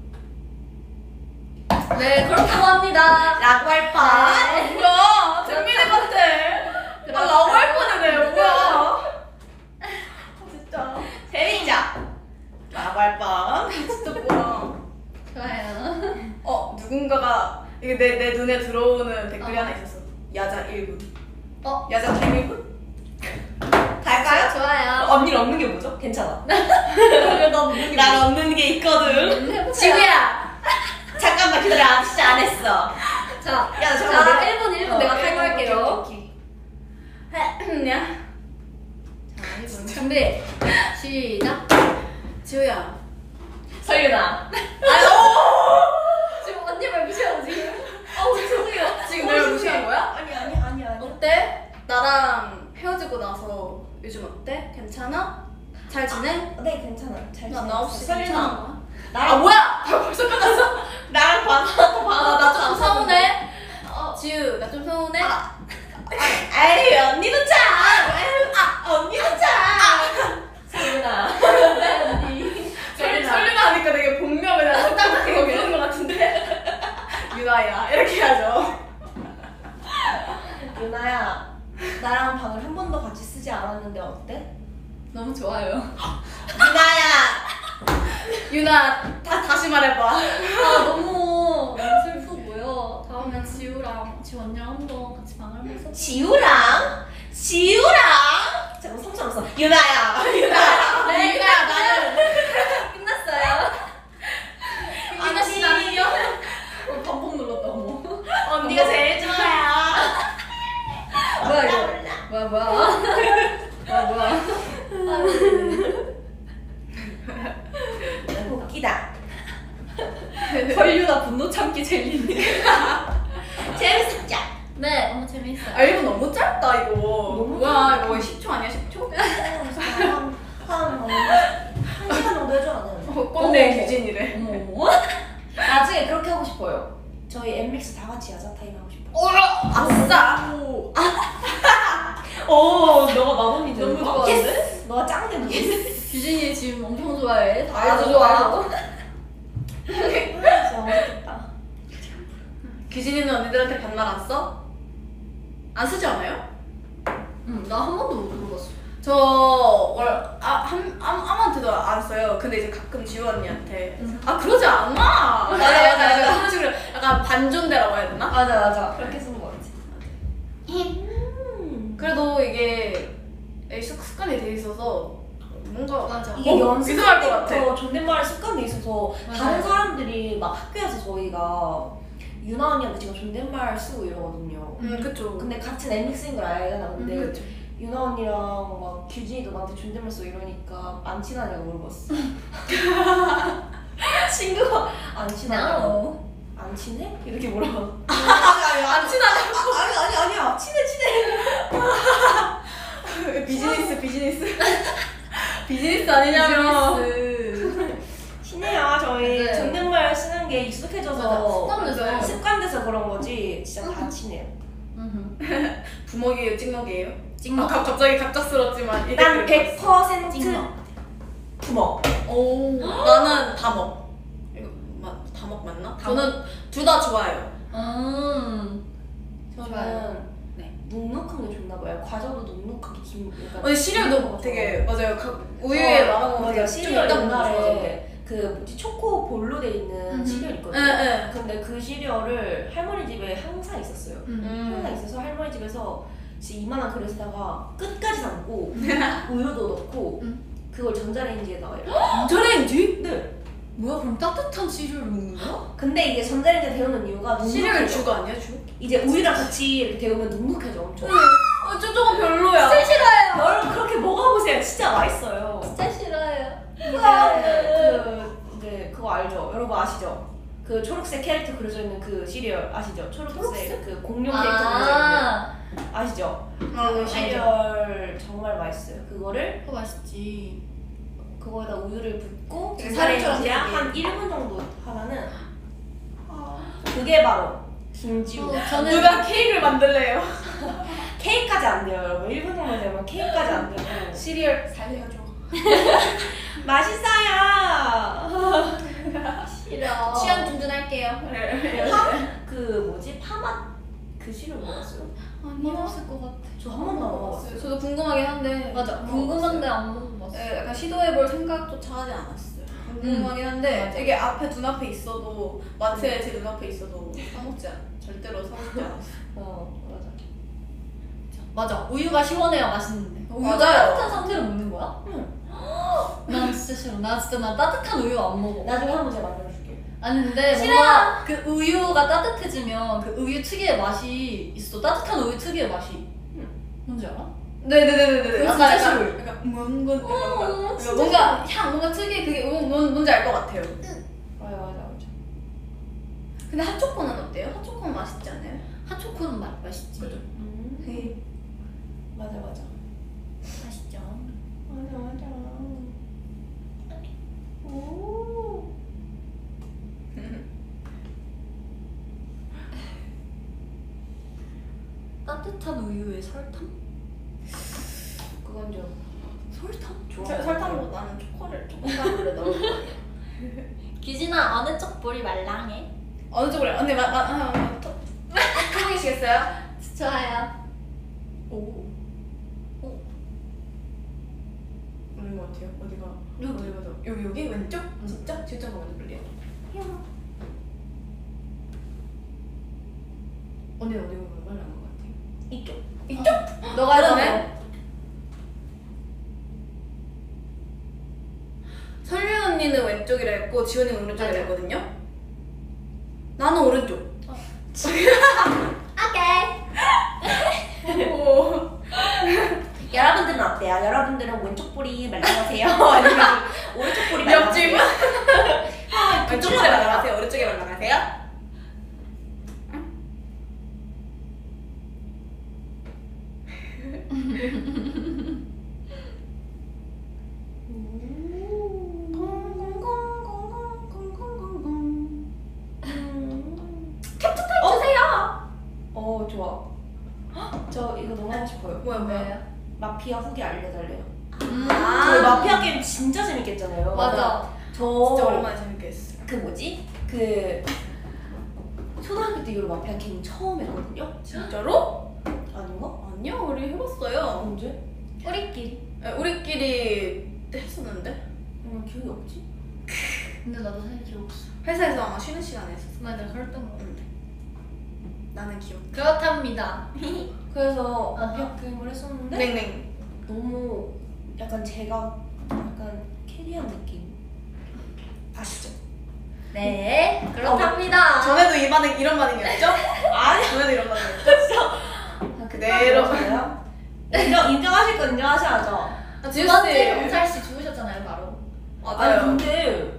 네, 그렇다고 합니다. 라고 할 뻔. 뭐야? 재민이 같아. 아 라고 할 뻔이네. 뭐야? 아, 진짜. 재밌죠? 라고 할 뻔. 진짜 뭐야? 좋아요. 어 누군가가 이게 내, 내 눈에 들어오는 댓글이 어. 하나 있었어. 야자 일 분. 어, 야자 타임 일 분? 갈까요? 좋아요. 언니는 없는 게 뭐죠? 괜찮아. 난 없는 게 난 없는 게 있거든. 해보세요. 지구야. 잠깐만 기다려. 진짜 안 했어. 자, 야, 자, 잠깐만. 일 분 일 분 내가 타이머 할게요. 야. 자, 일 분 준비. 시작. 지우야. 설윤아. 지금 언니 말 무시하고 지금. 어우 죄송해요. 지금 내가 무시한 거야? 아니 아니 아니 아니. 어때? 나랑 헤어지고 나서 요즘 어때? 괜찮아? 잘 지내? 네 괜찮아. 잘 나 지냈어. 나 없이 설윤아. 괜찮아? 아 나랑 뭐야? 아, 벌써 끝났어? 나랑 바나나 바나나 나 좀 서운해. 어. 지우 나 좀 서운해? 아. 에이 언니도 참. 아 언니도 참. 설윤아. 설- 설레나 하니까 되게 본명을 나딱 되게 부르는 것 같은데. 유나야 이렇게 해야죠. 유나야. 나랑 방을 한 번도 같이 쓰지 않았는데 어때? 너무 좋아요. 유나야. 유나 다 다시 말해봐. 아 너무 너무 슬프고요. 다음에 지우랑 지우 언니랑 한번 같이 방을 한번 써. 지우랑 지우랑 잠깐 성처럼 써. 유나야. 유나야. 네 유나 나는 끝났어요. 유나 씨 나는요? 어, 반복 눌렀다 어머. 언니가 제일 좋아요. 뭐야 이거? 몰라. 뭐야 뭐야? 뭐야 뭐야? 웃기다. 설유나 분노 참기 젤리인데. 재밌었죠? 네, 너무 재밌어요. 아 이거 너무 짧다 이거. 너무 뭐야 이거 십 초 아니야 십 초? 한한 시간 정도 해줘야 돼. 어, 꼰대 어머. 규진이래. 어머 어머. 나중에 그렇게 하고 싶어요. 저희 엠믹스 다 같이 야자 타임 하고 싶어요. 어, 아싸. 오, 너가 마법이 너무 좋아하는데? 예스! 너가 짱대 너. 규진이 지금 엄청 좋아해. 다 나도 알죠? 좋아하고. 진짜 맛있겠다. 규진이는 언니들한테 반말 안 써? 안 쓰지 않아요? 응, 나 한 번도 못 들어봤어. 저 월, 아, 한, 아무, 아무한테도 안 써요. 근데 이제 가끔 지우 언니한테 응. 아 그러지 않아. 맞아 맞아 맞아. 그런 식으로 약간 반존대라고 해야 되나? 맞아 맞아. 그렇게 쓰는 거 같지. 음. 그래도 이게 습- 습관이 돼 있어서 뭔가 맞아. 이게 어, 연습 이상할 것 같아. 때부터 존댓말에 습관돼 있어서 맞아요. 다른 사람들이 막 학교에서 저희가 유나 언니한테 제가 존댓말 쓰고 이러거든요. 음 그쵸. 근데 같은 엠믹스인 걸 알잖아. 근데 음, 그쵸. 유나 언니랑 막 규진이도 나한테 존댓말 쓰고 이러니까 안 친하냐고 물어봤어. 친구가 안 친하냐고. 안 친해? 이렇게 물어봐. 안 친하냐고. 아니 아니 아니야. 친해 친해. 비즈니스 비즈니스 비즈니스 아니냐며. 비즈니스. 친해요 저희. 네. 존댓말 쓰는 게 익숙해져서 맞아, 습관돼서. 습관돼서 그런 거지. 진짜 다 친해요. 부먹이에요 찍먹이에요? 찍먹. 아, 갑- 갑자기 갑작스럽지만 이게 난 그리고 백 퍼센트 찍먹. 부먹. 오 나는 다먹. 이거 마, 다먹 맞나? 다먹. 저는 둘 다 좋아해요. 음. 저는 좋아요. 네. 눅눅한 게 좋나 봐요. 과자도 눅눅하게 김. 약간 아니 시리얼도 눅눅한 되게 거. 맞아요. 그 우유에 말아 먹으면 맞아. 되게 시리얼 좀 옛날에 그 뭐지 초코 볼로 돼 있는 음. 시리얼 있거든요. 예예. 근데 그 시리얼을 할머니 집에 항상 있었어요. 항상 음. 있어서 할머니 집에서 진짜 이만한 그릇에다가 끝까지 담고 우유도 넣고 음. 그걸 전자레인지에다가 이렇게. 전자레인지? 네. 뭐야 그럼 따뜻한 시리얼을 먹는 거야? 근데 이게 전자레인지에 데우는 이유가 시리얼 눅눅해져. 주가 아니야 주? 이제 우유랑 같이 이렇게 데우면 눅눅해져 엄청. 어, 저 저건 별로야. 진짜 싫어요. 여러분 그렇게 먹어보세요. 진짜 맛있어요. 진짜 싫어요. 이제 그 이제 그거 알죠? 여러분 아시죠? 그 초록색 캐릭터 그려져 있는 그 시리얼 아시죠? 초록색, 초록색? 그 공룡 캐릭터 그려져 있는 아, 아시죠? 어, 그 알죠. 시리얼 정말 맛있어요. 그거를 그거 맛있지. 그거에다 우유를 붓고 되게 사람처럼 전자레인지에 되게. 한 일 분 정도 하면은 그게 바로 김지우. 어, 저는 누가 케이크를 만들래요? 케이크까지 안 돼요, 여러분. 일 분 정도 되면 케이크까지 안 되고 시리얼 살려줘. 맛있어요. 싫어. 취향 둔둔할게요. 그 뭐지 파맛 그 시리얼 먹었어요? 아니 없을 것 같아. 저 한 번도 안 먹어봤어요. 저도 궁금하긴 한데 맞아. 안 궁금한데 먹어봤어요. 안 먹어봤어. 네, 약간 시도해볼 생각조차 하지 않았어요. 궁금하긴 한데 맞아. 이게 앞에 눈앞에 있어도 마트에 제 눈앞에 있어도 사먹지 않, 절대로 사먹지 않았어요. 어 맞아. 맞아. 우유가 시원해야 맛있는데. 우유가 맞아요. 따뜻한 상태로 먹는 거야? 응. 난 진짜 싫어. 나 진짜 나 따뜻한 우유 안 먹어. 나중에 한번 제가 만들어줄게. 아니 근데 싫어. 뭔가 그 우유가 따뜻해지면 그 우유 특유의 맛이 있어. 따뜻한 우유 특유의 맛이. 뭔지 알아? 네네네네네. 그거 약간 진짜 약간, 싫어요. 약간 뭔가 어, 뭔가 진짜 뭔가 향 뭔가 특유의 그게 뭔, 뭔, 뭔지 알 것 같아요. 맞아 맞아 맞아. 근데 핫초코는 어때요? 핫초코는 맛있지 않아요? 핫초코는 맛 맛있지. 그죠? 음. 네. 맞아 맞아. 맛있죠. 맞아 맞아. 오. 따뜻한 우유에 설탕? 그건 좀 설탕? 좋아. 설- 설탕보다는 초코를 초코가루를 넣을 거예요. 규진아 어느 쪽 볼이 말랑해? 어느 쪽으로? 언니 마, 마, 아, 아, 또 해보시겠어요? 좋아요. 오. 오. 어느 것 같아요? 어디가? 여기. 어디가 더? 여기 여기 왼쪽? 진짜? 진짜 먼저 볼래요? 언니는 어디가 더 말랑한 것 같아요? 이쪽. 이쪽? 너가 해도 그러네. 돼? 설윤 언니는 왼쪽이라 했고 지원이는 오른쪽이라 맞아. 했거든요? 나는 오른쪽. 오케이. 오. 여러분들은 어때요? 여러분들은 왼쪽 볼이 말랑하세요? 아니면 오른쪽 볼이 말랑하세요? 옆집은? 아, 왼쪽 그쪽으로 볼에 말랑하세요? 말랑하세요? 오른쪽에 말랑하세요? 캡틴 마피아 후기 알려달래요. 음. 아. 저희 마피아 게임 진짜 재밌겠잖아요. 맞아. 저 진짜 오랜만에 재밌게 했어. 그 뭐지? 그 초등학교 때 이후로 마피아 게임 처음 했거든요. 진짜로? 아닌가? 아니요, 우리 해봤어요. 언제? 우리끼리. 에, 우리끼리 했었는데 음, 기억이 없지? 근데 나도 사실 기억 없어. 회사에서 아마 쉬는 시간에 했었어. 맞아, 그랬던 거 같아. 나는 기억. 그렇답니다. 그래서 아하. 마피아 게임을 했었는데 냉냉. 너무 약간 제가 약간 캐리한 느낌 아시죠? 네, 그렇답니다. 전에도 이 반응 이런 반응이었죠? 아니 전에도 이런 반응이었죠? 아, 그대로. 그래요? 인정, 인정하실 거 인정하셔야죠. 아, 두 번째 경찰 씨 죽으셨잖아요, 바로. 맞아요. 아니 근데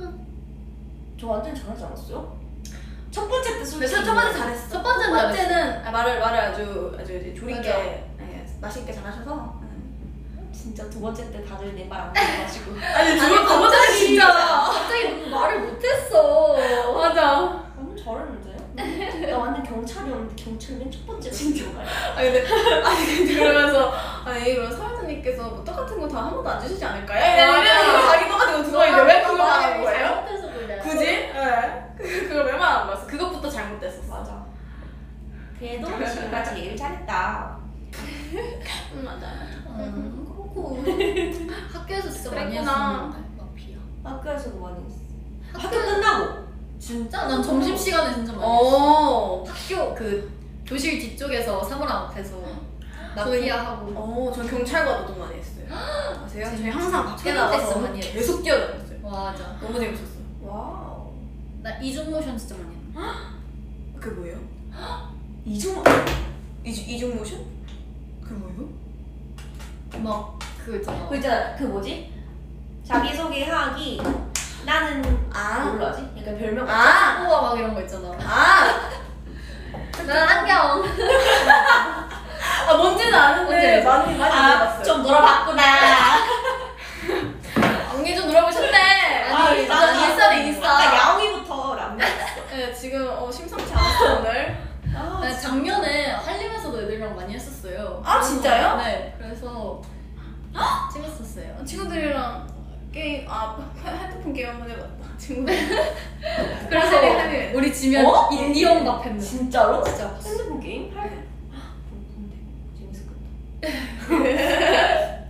저 완전 잘하지 않았어요? 첫 번째 때 솔직히 첫, 첫 번째 잘했어. 첫 번째는 첫 번째는 아, 말을 말을 아주 아주 이제 조리 있게 맞아. 네, 맛있게 잘하셔서. 음. 진짜 두 번째 때 다들 내 말 안 들어가지고 아니 아니, 두 번째 갑자기 진짜. 갑자기 너무 말을 못했어. 맞아. 너무 잘했는데? 나 완전 경찰이었는데 경찰 맨 첫 번째로 진짜 아니 근데 아니 근데 그러면서 아니 그럼 사회자님께서 뭐 똑같은 거 다 한 번도 안 주시지 않을까요? 이러면서 자기 똑같은 거 들어있는데 왜 그거 말하는 거예요? 잘못해서 그래. 굳이? 네. 그- 그걸 왜 말 안 봤어? 그것부터 잘못됐었어. 맞아. 그래도 지금가 제일 잘했다. 음, 맞아. 음, 그렇고 학교에서 진짜 많이 그랬구나. 했었는데 마피아. 학교에서도 많이 했어. 학교 학교 끝나고. 진짜? 난 점심 시간에 진짜 많이 했어. 어. 학교 그 교실 뒤쪽에서 사무랑 앞에서 마피아 하고. 어, 전 경찰과도 또 많이 했어요. 아세요? 저희 항상 밖에 초딩 나가서 때도 많이 했어요. 계속 뛰어다녔어요. 맞아. 너무 재밌었어. 와우. 나 이중 모션 진짜 많이 했어. 그게 뭐예요? 이중 이중 이중 모션? 그게 뭐예요? 막 그거 있잖아. 그 있잖아. 그 뭐지? 자기 소개하기. 나는 아. 뭘로 하지? 약간 별명. 아. 우와 막 이런 거 있잖아. 아. 난 안경. 아 뭔지는 아는데 뭔지 많이 많이 아, 들어봤어요. 좀 놀아봤구나. 언니 좀 놀아보셨네. 아니, 나는 나는 인싸네 인싸. 아까 야옹이부터 람쥐였어. 네, 지금 어, 심상치 않았어 오늘. 아, 나 작년에 한림에서도 애들이랑 많이 했었어요. 아, 진짜요? 네. 그래서 재밌었어요. 친구들이랑 게임 아 핸드폰 게임 한번 해봤다. 친구들. 그래서 하네. 우리 지면 어? 인디언밥 했는데. 진짜로? 진짜 봤어. 핸드폰 게임? 할. 그렇군데 재밌었겠다.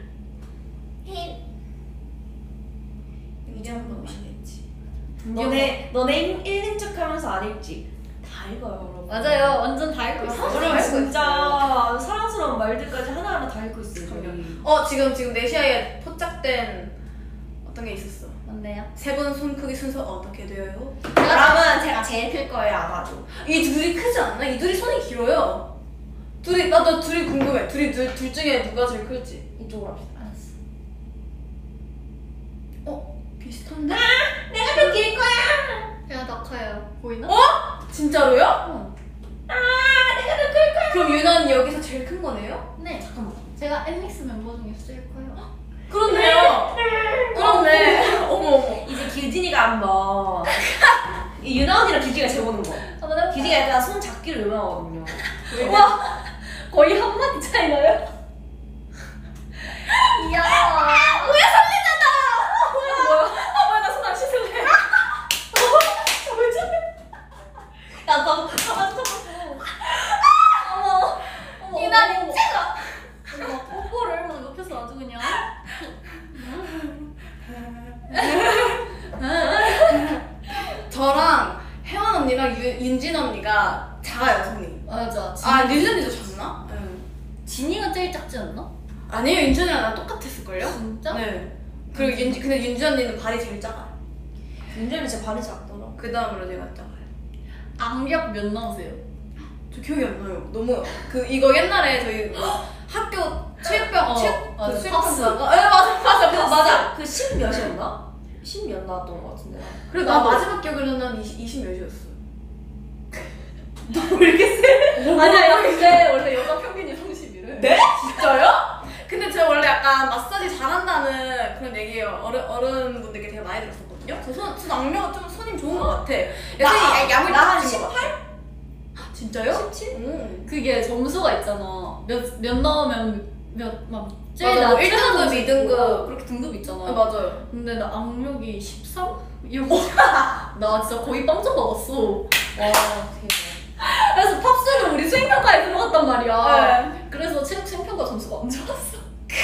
이제 한번 오시겠지. 너네 너네 읽는 척하면서 안 읽지? 다 읽어요, 여러분. 맞아요. 완전 다 읽고 있어요. 여러분 다 읽고 진짜 사랑스러운 말들까지 하나하나 다 읽고 있어요. 저희. 어 지금 지금 네시아에 포착된 어떤 게 있었어. 뭔데요? 세 분 손 크기 순서 어떻게 되어요? 그러면 제가 제일 클 거예요, 아마도. 이 둘이 크지 않나? 이 둘이 손이 길어요. 둘이 나도 둘이 궁금해. 둘이 둘, 둘 중에 누가 제일 클지? 이쪽으로 합시다. 알았어. 어 비슷한데? 내가 더 길 거야. 제가 더 커요. 보이나? 어? 진짜로요? 어. 아, 내가 더 클 거야. 그럼 유나는 여기서 제일 큰 거네요? 네. 잠깐만. 제가 엠믹스 멤버 중에 제일 커요. 그렇네요. 그렇네. 어머 어머. 이제 규진이가 한번 이 유나 언니랑 규진이가 재보는 거. 한번 해볼까요? 규진이가 약간 손 잡기로 유명하거든요. 와 거의 한 마디 차이 나요? 이야. 뭐야 설레잖아. 뭐야? 아 뭐야 나 손 안 씻을래. 왜 저래? 야, 너 가만 쳐보고. 어머. 어머. 유나 어머. 미쳐가. 어머 뽀뽀를 막 옆에서 아주 그냥. 저랑 혜원 언니랑 유, 윤진 언니가 작아요 손이. 맞아. 아 윤진 언니도 작나? 응. 진이가 제일 작지 않나? 아니에요 윤진 언니랑 나랑 똑같았을걸요? 진짜? 네. 그리고 윤지 근데 윤지 언니는 발이 제일 작아요. 윤정이 진짜 발이 작더라. 그 다음으로 내가 작아요. 악력 몇 나오세요? 저 기억이 안 나요. 너무 그 이거 옛날에 저희 뭐 학교 체육병 어, 체육 맞아. 그 수영평가가 에 맞아 맞아 그, 맞아. 맞아. 그 십 몇이었나? 십 몇 나왔던 것 같은데. 그리고 나 마지막 기억으로는 이십 몇이었어. 너 왜 이렇게 세? 아니야 근데 원래 여자 평균이 삼십이래. 네? 진짜요? 근데 제가 원래 약간 마사지 잘한다는 그런 얘기예요. 어른 어른분들께 되게 많이 들었었거든요. 저손 손 악력 좀 손님 좋은 것 같아. 나, 야물 나한 것 같아. 십팔? 진짜요? 십칠? 오. 그게 점수가 있잖아. 몇, 몇 나오면 몇막 맞아, 뭐 일 등급, 이 등급. 그렇게 등급 있잖아. 아, 맞아요. 근데 나 악력이 십삼? 이런 거. 나 진짜 거의 빵점 먹었어. 와 대박. 그래서 팝스는 우리 수행평가에 들어갔단 말이야. 네. 그래서 체육 수행평가 점수가 안 좋았어.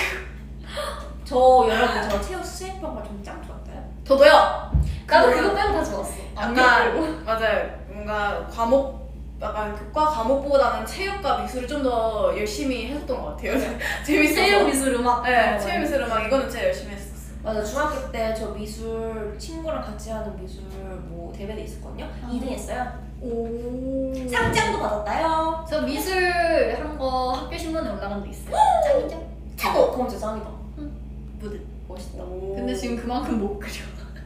저 여러분 저 체육 수행평가 좀 짱 좋았어요. 저도요. 나도 그거 빼고 다 좋았어. 약간 맞아요. 뭔가 과목 약간 교과 과목보다는 체육과 미술을 좀 더 열심히 했었던 것 같아요. 재밌어서. 체육 미술 음악. 네, 체육 미술 음악 이거는 진짜 열심히 했었어. 맞아 중학교 때 저 미술 친구랑 같이 하는 미술 뭐 대회도 있었거든요. 아. 이 등 했어요. 오. 상장도 받았다요. 저 미술 한 거 학교 신문에 올라간 적 있어요. 짱이죠? 최고. 그럼 진짜 짱이다. 응. 무드 멋있다. 근데 지금 그만큼 못 그려.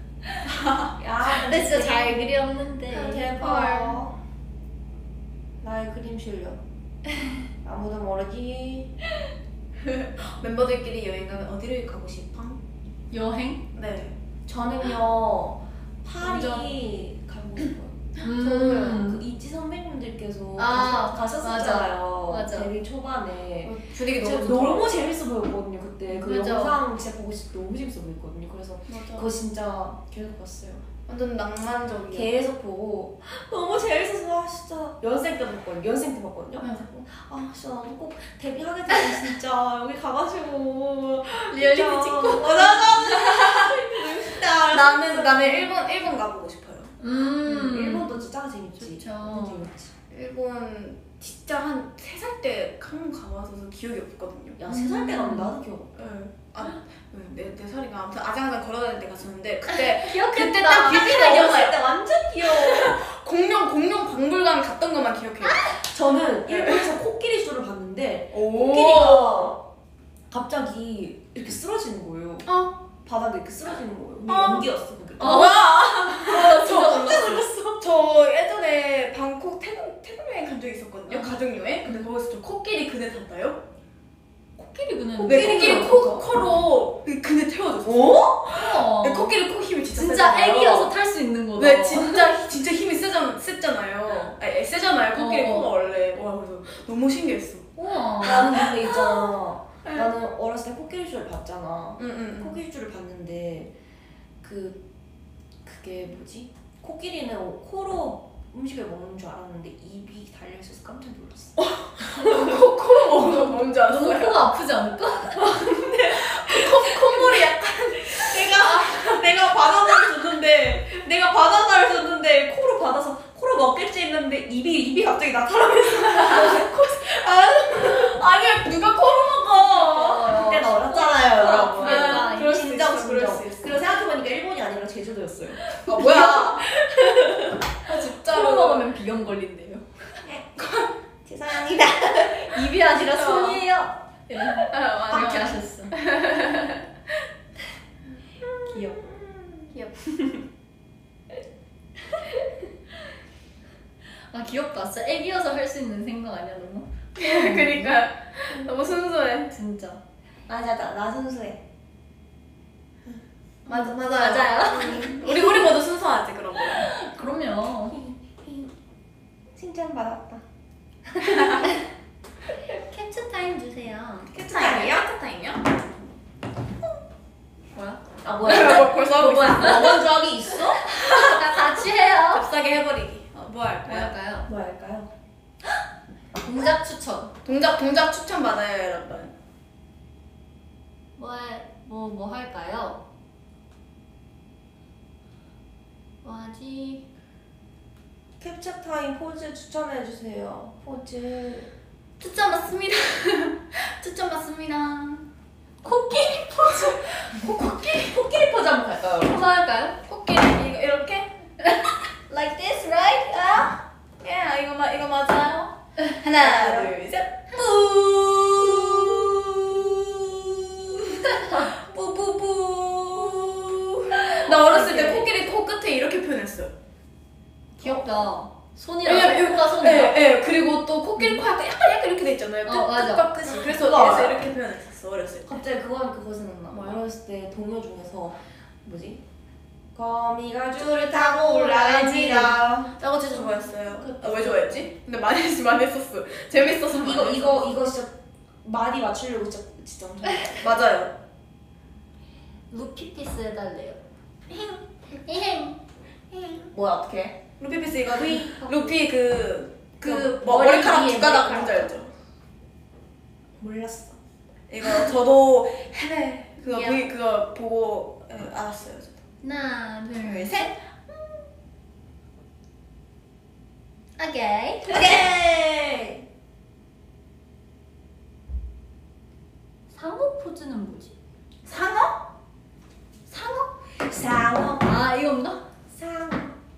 야 근데 진짜 잘 그렸는데. 대박. 나의 그림 실력. 아무도 모르지. 멤버들끼리 여행 가면 어디를 가고 싶어? 여행? 네. 저는요 완전- 파리 가고 싶어요. 음. 그 이지 선배님들께서 아, 가셨, 가셨었잖아요. 맞아. 데뷔 초반에. 분위기 진짜 너무 좋더라고요. 너무 재밌어 보였거든요 그때. 그 맞아. 영상 진짜 보고 싶 너무 재밌어 보였거든요. 그래서 맞아. 그거 진짜 계속 봤어요. 완전 낭만적이야. 계속 보고 너무 재밌어서 아 진짜 연생 때 봤거든요. 연생 때 봤거든요. 아 진짜 나도 꼭 데뷔하게 되면 진짜 여기 가가지고 리얼리티 진짜- 찍고. 맞아 맞아. 너무 싶다. 나는 나는 일본 일본 가보고 싶어요. 음. 일본도 진짜 재밌지. 좋죠. 일본 재밌지. 일본 진짜 한 세 살 때 한번 가봐서 기억이 없거든요. 야 세 살 때 음. 가면 나도 기억. 네. 아, 네, 네 살인가 아무튼 아장아장 걸어다닐 때 갔었는데 그때 기억했다. 그때 딱 뮤비가 기억나요. 때 완전 귀여워. 공룡 공룡 박물관 갔던 것만 기억해요. 저는 일본에서 코끼리 쇼를 봤는데 오. 코끼리가 갑자기 이렇게 쓰러지는 거예요. 어. 바닥에 이렇게 쓰러지는 거예요. 근데 어. 연기였어 그게. 어. 와. 진짜 놀랐어. 저 예전에 방콕 태국 태국 여행 간 적이 있었거든요. 가족 여행. 근데 거기서 저 코끼리 그네 탔다요. 코끼리 그네. 네, 코끼리 코 진짜? 코로 그 그네 태워줬어. 어? 우와. 네, 코끼리 코 힘이 진짜 진짜 세잖아요. 애기여서 탈 수 있는 거다. 네, 진짜 진짜 힘이 세잖 세잖아요. 아니, 세잖아요. 코끼리 어. 코가 원래. 와, 그래서 너무 신기했어. 우와. 나는 근데 있잖아. 네. 나는 어렸을 때 코끼리 쇼를 봤잖아. 응, 응. 코끼리 쇼를 봤는데 그 그게 뭐지? 코끼리는 코로 음식을 먹는 줄 알았는데 입이 달려 있어서 깜짝 놀랐어. 코 코로 먹으면 뭔지 너무 알았어요. 코가 아프지 않을까? 콧물이 약간 내가 내가 바나나를 줬는데 내가 바나나를 줬는데 코로 받아서 코로 먹겠지 했는데 입이 입이 갑자기 나타나면서 아니야 누가 코로 먹어? 그때는 어렸잖아요, 코가 여러분. 아프니까. 아, 그럴 수 진정 있어, 그럴 수 진정. 있어. 그리고 생각해보니까 일본이 아니라 제주도였어요. 아 뭐야? 아 코로 진짜로. 먹으면 비염 걸린대요. 죄송합니다. 입이 아니라 손이에요. 네. 아, 그렇게 맞아. 하셨어. 귀여워. 귀엽. 아 귀엽다. 진짜 애기여서 할 수 있는 생각 아니야 너무? 그러니까 너무 순수해. 진짜. 맞아, 나, 나 순수해. 맞아 맞아요. 맞아요. 우리 우리 모두 순수하지 그런 거. 그럼요. 칭찬받았다. 캡처 타임 주세요. 캡처 타임이요? 캡처 타임이요? 뭐야? 아, 뭐야? 뭐, 벌써 하고 있어. 먹은 적이 있어? 나 같이 해요. cap싸게 해버리기. 어, 뭐 뭐 할까요? 할까요? 뭐 할까요? 동작 추천. 동작 동작 추천 받아요 여러분. 뭐, 뭐, 뭐 할까요? 뭐 하지? 캡처 타임 포즈 추천해주세요. 포즈. 추천 받습니다. 추천 받습니다. 코끼리 포즈. 코끼리, 코끼리 포즈 한번 갈까요? 뭐 할까요? 코끼리 이거 이렇게? Like this, right? 아? 예, 이거 마 이거 맞아요. 하나, 둘, 셋. 뿌뿌뿌. 나 어렸을 때 코끼리 코 끝에 이렇게 표현했어요. 귀엽다. 손이랑 왜냐면 코가 손이랑. 예, 예. 그리고 또 코끼리 코 약간 약간 약간 이렇게 돼 있잖아요. 끝, 어, 맞아. 끝과 끝이. 그래서 그거 그래서 알아요? 이렇게 표현했었어 어렸을 때. 갑자기 그건 그거 생각나. 뭐야? 어렸을 때 동요 중에서 뭐지? 거미가 줄을 타고 올라갑니다. 저거 진짜 좋아했어요. 아, 왜 좋아했지? 근데 많이 많이 했었어. 재밌어서 많이 이거 했었어. 이거 이거 진짜 많이 맞추려고 진짜 진짜 엄청 좋아해요. 맞아요. 루피피스 해달래요. 뭐야 어떻게? 루피 피스 이거 루피 그 그 그 뭐 머리 머리카락 위에 두 가닥 머리카락. 뭔지 알죠? 몰랐어. 이거 저도 헤매 그거 야. V 그거 보고 예, 알았어요. 저도. 하나, 둘, 둘, 셋. 셋. 오케이. 오케이. 상어 포즈는 뭐지? 상어? 상어? 상어. 아 이건가? 상어.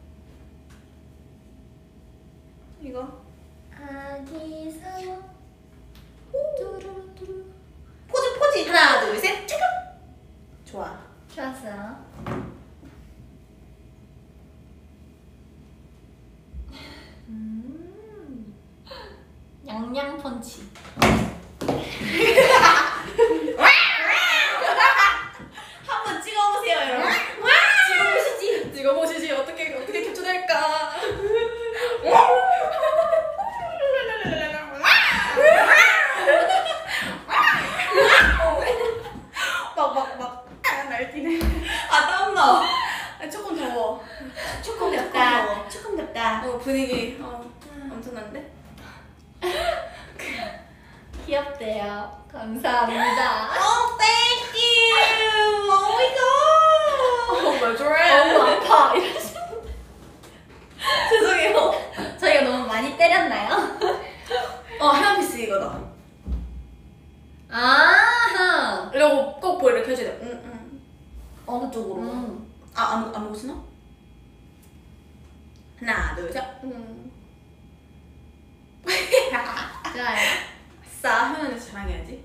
이거 아기 상어. 뚜루루뚜루. 포즈 포즈. 하나 둘 셋. 체크. 좋아. 좋았어요. 음. 양양 펀치. 한번 찍어보세요 여러분. 찍어보시지. 찍어보시지. 어떻게 어떻게 캡처될까? 막막막 날뛰네. 아 땀나. 아, 조금 더워. 조금 더워. 덥다. 조금 덥다. 어 분위기 어, 엄청난데? 귀엽대요. 감사합니다. Oh, thank you. Oh my god. 어왜 저래? 너무 아파. 이러시. 죄송해요. 저희가 너무 많이 때렸나요? 어 헤어피스 이거다. 아하. 이러고 꼭 보 이렇게 해줘야 돼. 응 응. 어느 쪽으로? 음. 아안 안 보시나? 하나 둘 셋. 응. 좋아요. 아싸 하면서 자랑해야지.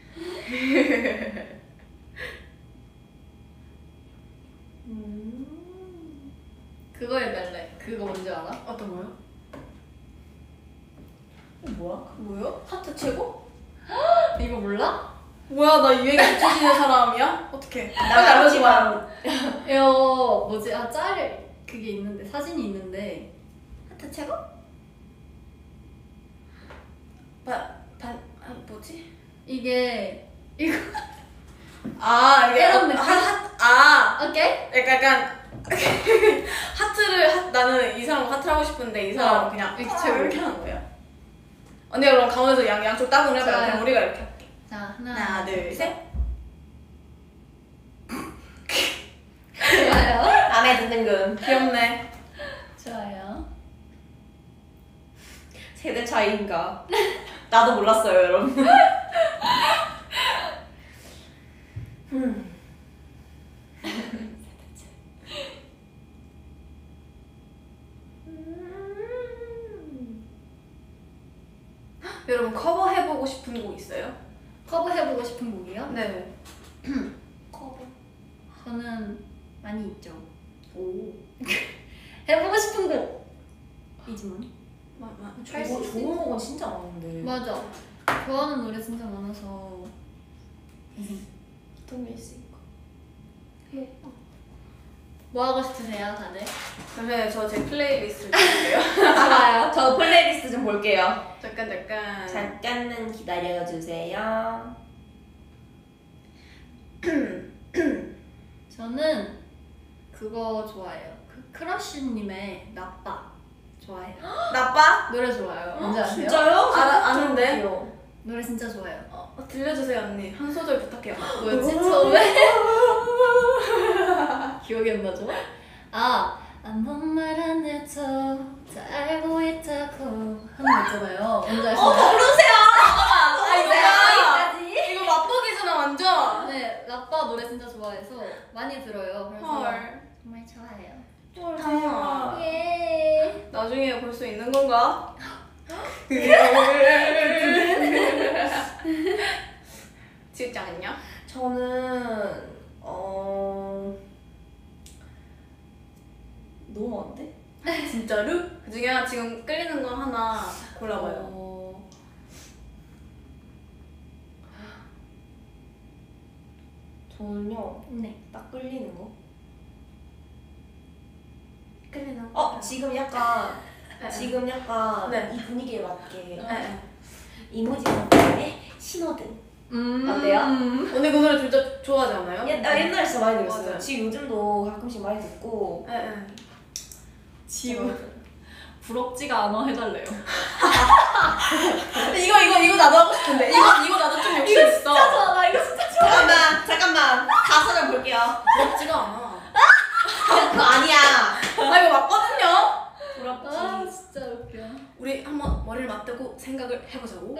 음. 그거 해달래. 그거 뭔지 알아? 어떤 거요? 어, 뭐야? 뭐요? 하트 최고? 이거 몰라? 뭐야 나 유행에 미쳐지는 사람이야? 어떡해. 나 알지만. 이거 뭐지? 아 짤 그게 있는데 사진이 있는데 하트 최고? 반반 아, 뭐지? 이게 이거 아 이게 이런 느낌? 하, 아 오케이? 약간 약간 하트를 하, 나는 이 사람 하트를 하고 싶은데 이 사람은 어, 그냥 이렇게 이렇게, 채우고. 이렇게 하는 거야. 언니가 그럼 가운데서 양, 양쪽 따분을 해봐요. 좋아요. 그럼 우리가 이렇게 할게. 자 하나, 하나 둘셋. 좋아요. 마음에 드는 군. 귀엽네. 좋아요. 세대 차이인가? 나도 몰랐어요 여러분. 음. 여러분 커버해보고 싶은 곡 있어요? 커버 해보고 싶은 곡이요? 네. 커버. 저는 많이 있죠. 오. 해보고 싶은 곡이지만 마, 마, 할 좋은 수 좋은 곡은 진짜 많은데. 맞아. 좋아하는 노래 진짜 많아서 어떤 게 있을까? 뭐 하고 싶으세요, 다들? 그러면 저 제 플레이리스트를 드릴게요. 좋아요. 저 플레이리스트 좀 볼게요. 잠깐 잠깐. 잠깐만 기다려주세요. 저는 그거 좋아해요. 그 크러쉬님의 나빠 좋아해요. 나빠? 노래 좋아요. 뭔지 아세요? 진짜요? 알아- 아는데? 들어볼게요. 노래 진짜 좋아요. 어, 들려주세요 언니. 한 소절 부탁해요. 뭐였지? 처음에? 기억이 안 나죠? 아, 아무 말 안 해도 다 알고 있다고 하는 거 있잖아요. 뭔지 아시나요? 어, 부르세요. 아 이거야. 여기까지? 이거 맛보기잖아 완전. 네, 라빠 노래 진짜 좋아해서 많이 들어요. 그래서 헐. 정말 좋아해요. 헐, 대박. 예. 나중에 볼 수 있는 건가? 지읒장은요? 저는 어 너무 많은데? 진짜로? 그 중에 지금 끌리는 거 하나 골라봐요. 어... 저는요 네. 딱 끌리는 거. 끌리는 어 지금 약간 네. 지금 약간 네. 이 분위기에 맞게 네. 이모지 같은 신호등. 음. 어때요? 언니 그 노래 진짜 좋아하지 않아요? 옛, 아, 옛날에 진짜 많이 들었어요. 맞아요. 지금 요즘도 가끔씩 많이 듣고. 예, 예. 지금 부럽지가 않아 해달래요. 이거 이거 이거 나도 하고 싶은데 이거 이거 나도 좀 욕심 있어. 좋아, 나 이거 진짜 좋아. 잠깐만, 잠깐만. 가사를 볼게요. 부럽지가 않아. 그거 아니야. 아 이거 맞거든요. 부럽지. 아 진짜 웃겨. 우리 한번 머리를 맞대고 생각을 해보자고.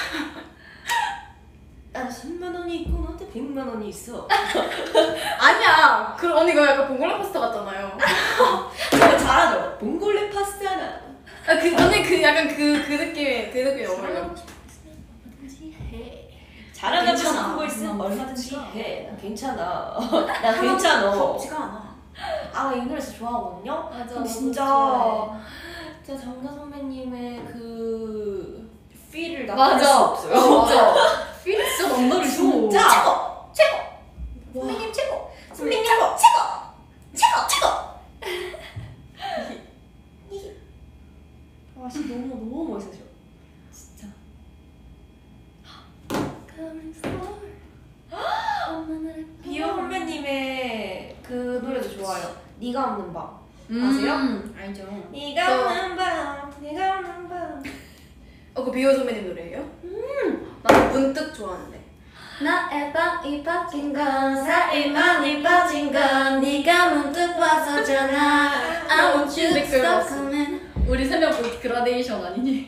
나는 삼만 원이 있고 너한테 백만 원이 있어. 아니야. 그 언니 가 약간 봉골레 파스타 같잖아요. 그거 잘하죠? 봉골레 파스타나. 아, 그 언니 그 약간 그 그 느낌이 그 느낌이 어울려. 잘하는 괜찮아. 척 하고 있으면 음, 얼마든지 괜찮아. 해. 난 괜찮아. 나 괜찮아. 부럽지가 않아. 아, 이 노래 진짜 좋아하거든요? 맞아. 근데 나도 진짜 좋아해. 진짜 정가 선배님의 그 필을 나 맞아. 수 없어요. 진짜. 필이 진짜 넘나를 줘. 진짜 최고! 최고! 와. 선배님 최고! 선배님 최고! 최고! 최고! 최고! 와, 진짜 너무 너무 멋있으셔. 진짜. 비오 선배님의 그 노래도 좋아요. 네가 없는 밤. 아세요? 음, 알죠. 네가 없는 밤, 네가 없는 밤. 어, 그 비오 선배님 노래예요? 음. 나도 문득 좋아하는데. 나의 밤이 바뀐 건 사이만이 빠진 건 네가 문득 와서잖아. I want you to stop coming. 우리 세 명 그라데이션 아니니?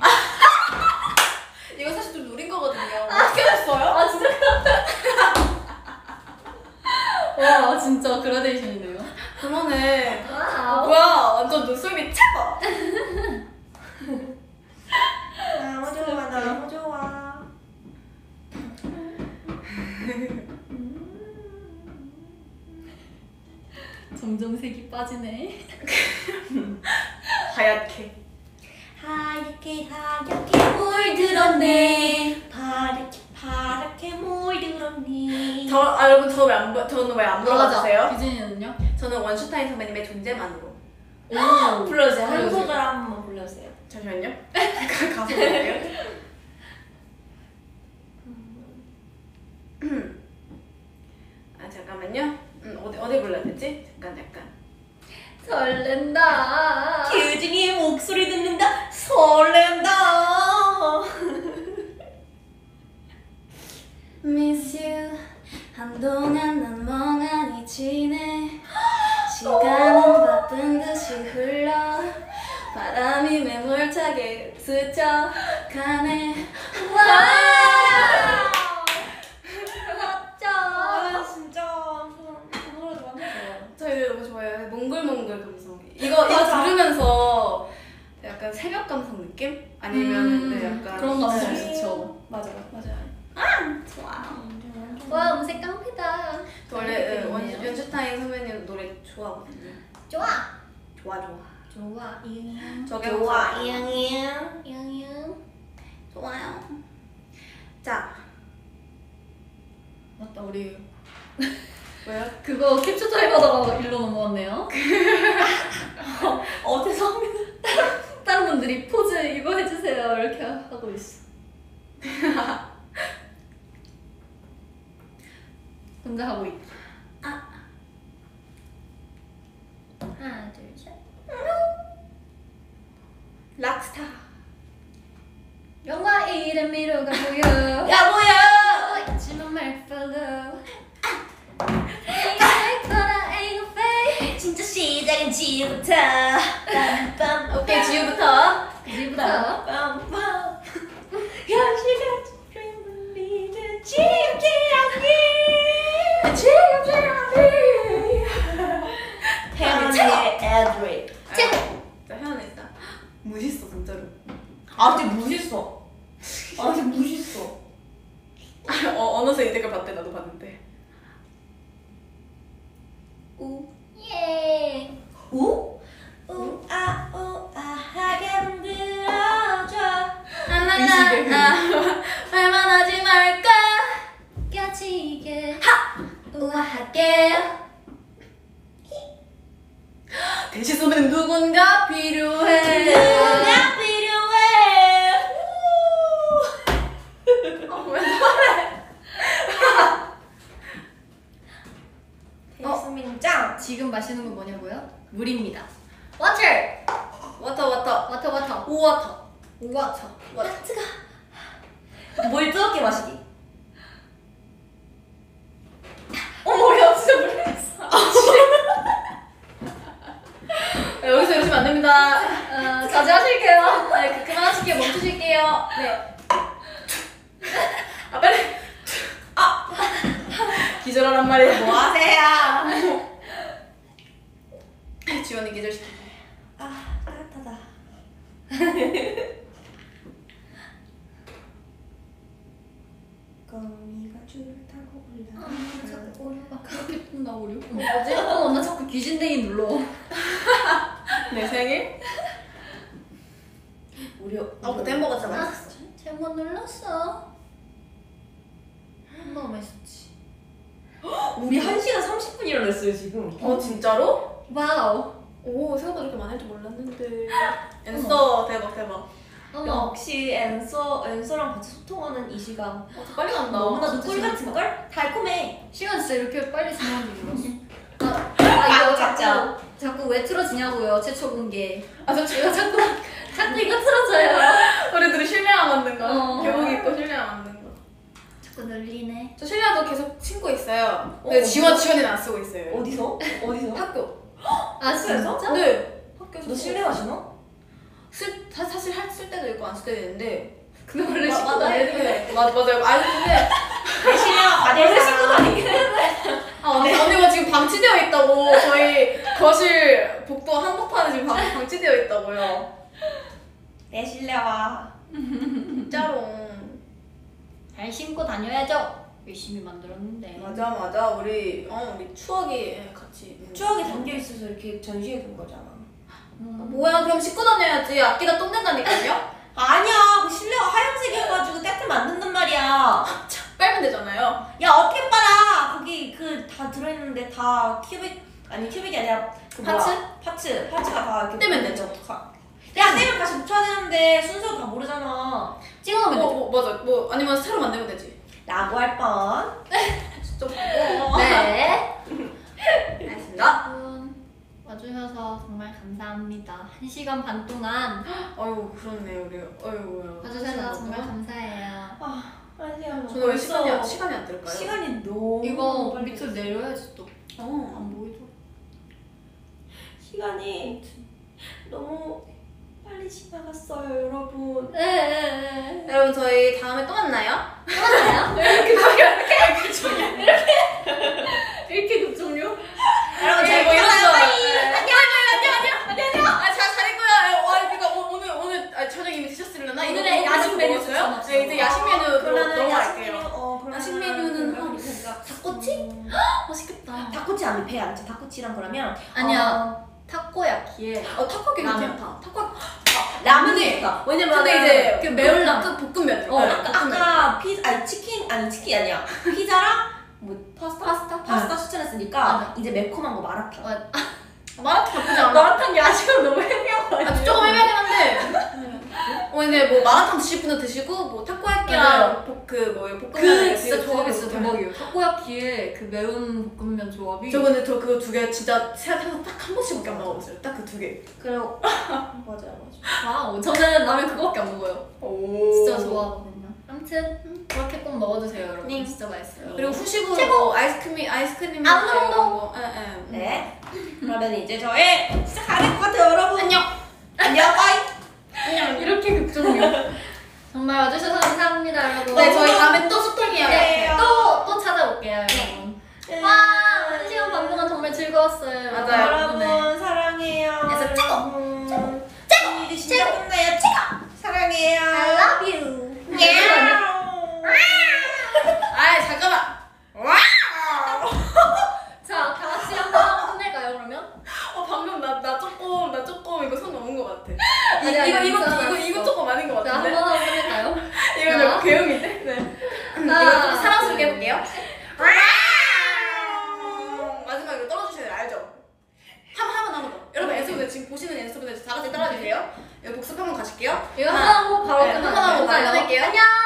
이거 사실 좀 누린 거거든요. 어떻게 됐어요? 아 진짜 와 진짜 그라데이션이네요. 그러네. 와우. 뭐야, 완전 눈썹이 최고. 너무 좋아, 너무 좋아. 점점 색이 빠지네. 하얗게. 하얗게 하얗게 물들었네. 파랗게 파랗게 물들었네. 저, 아 여러분 저 왜 안 저는 왜 안 물어봐주세요? 규진이는요? 저는 원슈타인 선배님의 존재만으로. 오 불러주세요. 한 불러주세요. 소절 한번 불러주세요. 잠시만요. 가서 볼게요. 아 잠깐만요. 음, 어디 어디 불러야 되지? 잠깐 잠깐. 설렌다. 규진이의 목소리 듣는다 설렌다. Miss you. 한동안 난 멍하니 지내. 시간은 바쁜 듯이 흘러. 바람이 매몰차게 스쳐가네. 아 진짜 그 노래도 완전 좋아요. 저 이거 너무 좋아해요. 몽글몽글 감성. 이거 이거 맞아. 들으면서 약간 새벽 감성 느낌? 아니면 음, 네, 약간 그런 감성 네. 좋죠. 맞아요. 맞아요. 좋아요. 와 음색 깡패다. 저 원래 네, 원- 연슈타인 선배님 노래 좋아하거든요. 좋아. 좋아 좋아. 좋아 이응 저게 좋아 좋아요. 이응 이응. 좋아요. 자 맞다 우리 왜요? 그거 캡처 타임 하다가 일로 넘어왔네요. 어 죄송합니다. 다른 분들이 포즈 이거 해주세요 이렇게 하고 있어. 혼자 하고 있다. 아. 하나 둘 셋. 락스타. 영화 이름 미로가 보여. 야 뭐야? 있지만 말 follow. Ain't gonna ain't fake. 진짜 시작은 지금부터. 빰빰 오케이 지우부터. 이제부터. 빰빰. 현실같이 dream을 믿은 지겹지 않니? 지우지 않니? 태연의 애드립. 최고. 자 현아 일단 멋있어 진짜로. 아 진짜 멋있어. 아 진짜 멋있어. 어 어느새 이 댓글 봤대 나도 봤는데. 우. 예. 우? 우아 우아 하게 흔들어줘. 나나나 말만 하지 말까. 껴지게 우아하게. 대신 선배님 누군가 필요해. 누가 필요해? 어, 왜 저래? 예스민 짱. 지금 마시는 건 뭐냐고요? 물입니다. 워터! 워터 워터 워터 워터. 오워터 워터. 하트가. 물 뜨겁게 마시기. 어머, 야 진짜 모르겠어. 여기서 이러시면 안 됩니다. 어, 자제하실게요. 네, 그- 그만하실게요. 멈추실게요. 네. 아 빨리. 아 기절하란 말이야. 뭐 하세요? 지원이 기절시켜. 아, 따뜻하다. 거미가 줄을 타고 올라. 아, 자꾸 오류가 그렇게 뜬다 오류. 뭐지? 어, 나 자꾸 귀신댕이 눌러. 내 생일? 우리 아 그때 햄버거 진짜 아, 맛있었어. 잘못 눌렀어. 햄버거 맛있었지. 우리 한 시간 삼십 분 일어났어요 지금. 어 진짜로? 와우. 오 생각보다 이렇게 많을 줄 몰랐는데. 엔서 대박 대박. 어머. 역시 엔서 엔서랑 같이 소통하는 이 시간 어, 더 빨리 간다. 너무나도 진짜 꿀 같은 걸? 달콤해. 시간 진짜 이렇게 빨리 지나는 줄 몰랐어. 아, 아 이거 진짜. 자꾸 자꾸 왜 틀어지냐고요? 최초 공개. 아저 이거 자꾸 자꾸 이거 틀어져요. 우리 둘이 실내화 만든 거. 어. 교복 입고 실내화 만든 거. 자꾸 눌리네. 저 실내화도 계속 신고 있어요. 근데 어, 지원 지원이는 안 쓰고 있어요. 어디서? 어디서? 학교. 아 진짜? 네. 학교에서. 너 실내화 신어? 쓸 사- 사실 할- 쓸 때도 있고 안 쓸 때도 있는데. 근데 원래 마- 신고 맞아, 다녀야 네, 돼. 네. 맞아 맞아요. 아니 근데 내 실내화 바지를 신고 다니긴 해. 아 언니 언니가 지금 방치되어 있다고. 저희 거실 복도 한복판에 지금 방, 방치되어 있다고요. 내 실내화. 진짜로. 잘 신고 다녀야죠. 열심히 만들었는데. 맞아 맞아 우리 어 우리 추억이 같이 있는 추억이 담겨 있어서 이렇게 전시해 둔 거잖아. 음. 뭐야 그럼 씻고 다녀야지. 앞뒤가 똥 된다니까요. 아니야, 그 실내화 하얀색이어가지고 때틀 만든단 말이야. 빨면 되잖아요. 야 어떻게 빨아? 거기 그 다 들어있는데 다 큐빅 아니 큐빅이 아니라 그 뭐야? 파츠? 파츠 파츠가 다 이렇게 떼면 붙어있는데 되죠. 어떡하? 야 떼면 다시 붙여야 되는데 순서 다 모르잖아. 찍어놓으면 뭐, 되죠. 뭐 맞아 뭐 아니면 새로 만들면 되지. 라고 할 뻔. 진짜 뭐. 네. 알겠습니다. 여러분 와주셔서 정말 감사합니다. 한 시간 반 동안 어유 그렇네 우리 어유 와주셔서 정말 감사해요. 아 아니야. 저는 왜 시간이 안- 시간이 안 될까요? 시간이 너무 이거 빨리 밑으로 갔어. 내려야지 또. 어. 안 보이죠? 시간이 너무 빨리 지나갔어요, 여러분. 네. 여러분 저희 다음에 또 만나요. 맞아요? 이렇게 조용히 이렇게 조용히 이렇게 급종료? 여러분 네, 잘 뭐 이런 거. 보셨어요? 네. 안녕 안녕 안녕 안녕 안녕. 아잘 잘했고요. 와 그러니까 오- 오늘 오늘 아, 저녁 이미 드셨으려나? 오늘의 야식 메뉴 먹었어요? 추천합시다. 네 이제 야식 메뉴로 그러면은 야식 메뉴 넘어갈게요. 어 그러면 야식 메뉴는 그러면 한- 그러니까 닭꼬치? 음, 맛있겠다. 닭꼬치 안 돼, 배안 차. 닭꼬치랑 그러면 아니야. 어, 타코야키에 어 타코야끼 라면. 괜찮다. 타코 라면이 있다. 왜냐면 근데 이제 그 매운 볶음- 라면. 볶- 볶음면. 어, 네, 아까, 볶음면. 아까 피 아니 치킨 아니 치킨 아니야. 피자랑 뭐 파스타 파스타? 파스타 추천했으니까 맞아. 이제 매콤한 거 마라탕. 와, 마라탕 나쁘지 않아. 마라탕 야식은 너무 헤매어가지고. 아, 조금 애매하긴 한데. 어 근데 뭐 마라탕 드실 분도 드시고 뭐 타코야끼랑 볶- 그 뭐예요 볶음면 그 진짜 조합이 진짜 대박이에요. 타코야키에 그 매운 볶음면 조합이. 저 근데 저 그거 두 개 진짜 생각해서 딱 한 번씩밖에 안 먹어봤어요. 딱 그 두 개. 그리고 맞아요, 맞아. 와우. 저는 라면 그거밖에 안 먹어요. 오. 진짜 좋아하거든요. 아무튼 음, 그렇게 꼭 먹어주세요, 여러분. 네. 진짜 맛있어요. 그리고 후식으로 최고! 뭐 아이스크림 아이스크림 아무도 이런 먹어. 거. 예, 예. 네. 그러면 이제 저희 시작해야 될 것 같아요, 여러분. 안녕. 안녕, 빠이. 안녕. 이렇게 급종료. 정말 와주셔서 감사합니다, 여러분. 네 저희 다음에 또 소통해요. 네. 또, 또 찾아올게요, 여러분. 와, 한 시간 반 동안 정말 즐거웠어요. 맞아요. 여러분 네. 사랑해요. 그래서 찍어. 여러분. 이제 진짜 끝나요. 찍어. 사랑해요. I love you. 아 잠깐만. 와. 자, 다 같이 한번 끝낼까요, 그러면? 어 방금 나 나 조금 나 조금 이거 손 넘은 것 같아. 이, 아니야, 이거 아니야, 이거 괜찮아. 이거 이거 조금 아닌 것 자, 같은데. 한번 하고 끝낼까요? 이거 자. 좀 괴음인데? 네. 하나, 이거 좀 사랑스럽게 해볼게요. 마지막으로 떨어주셔야 돼요, 알죠? 한 번, 한 번, 한 번 더. 여러분, 연습분들 지금 보시는 연습분들 다 같이 따라주세요. 이거 복습 한번 가실게요. 이거 하나 하고 바로 네, 끝나요. 한번 하고 바로 끝나요. 끝낼게요. 안녕!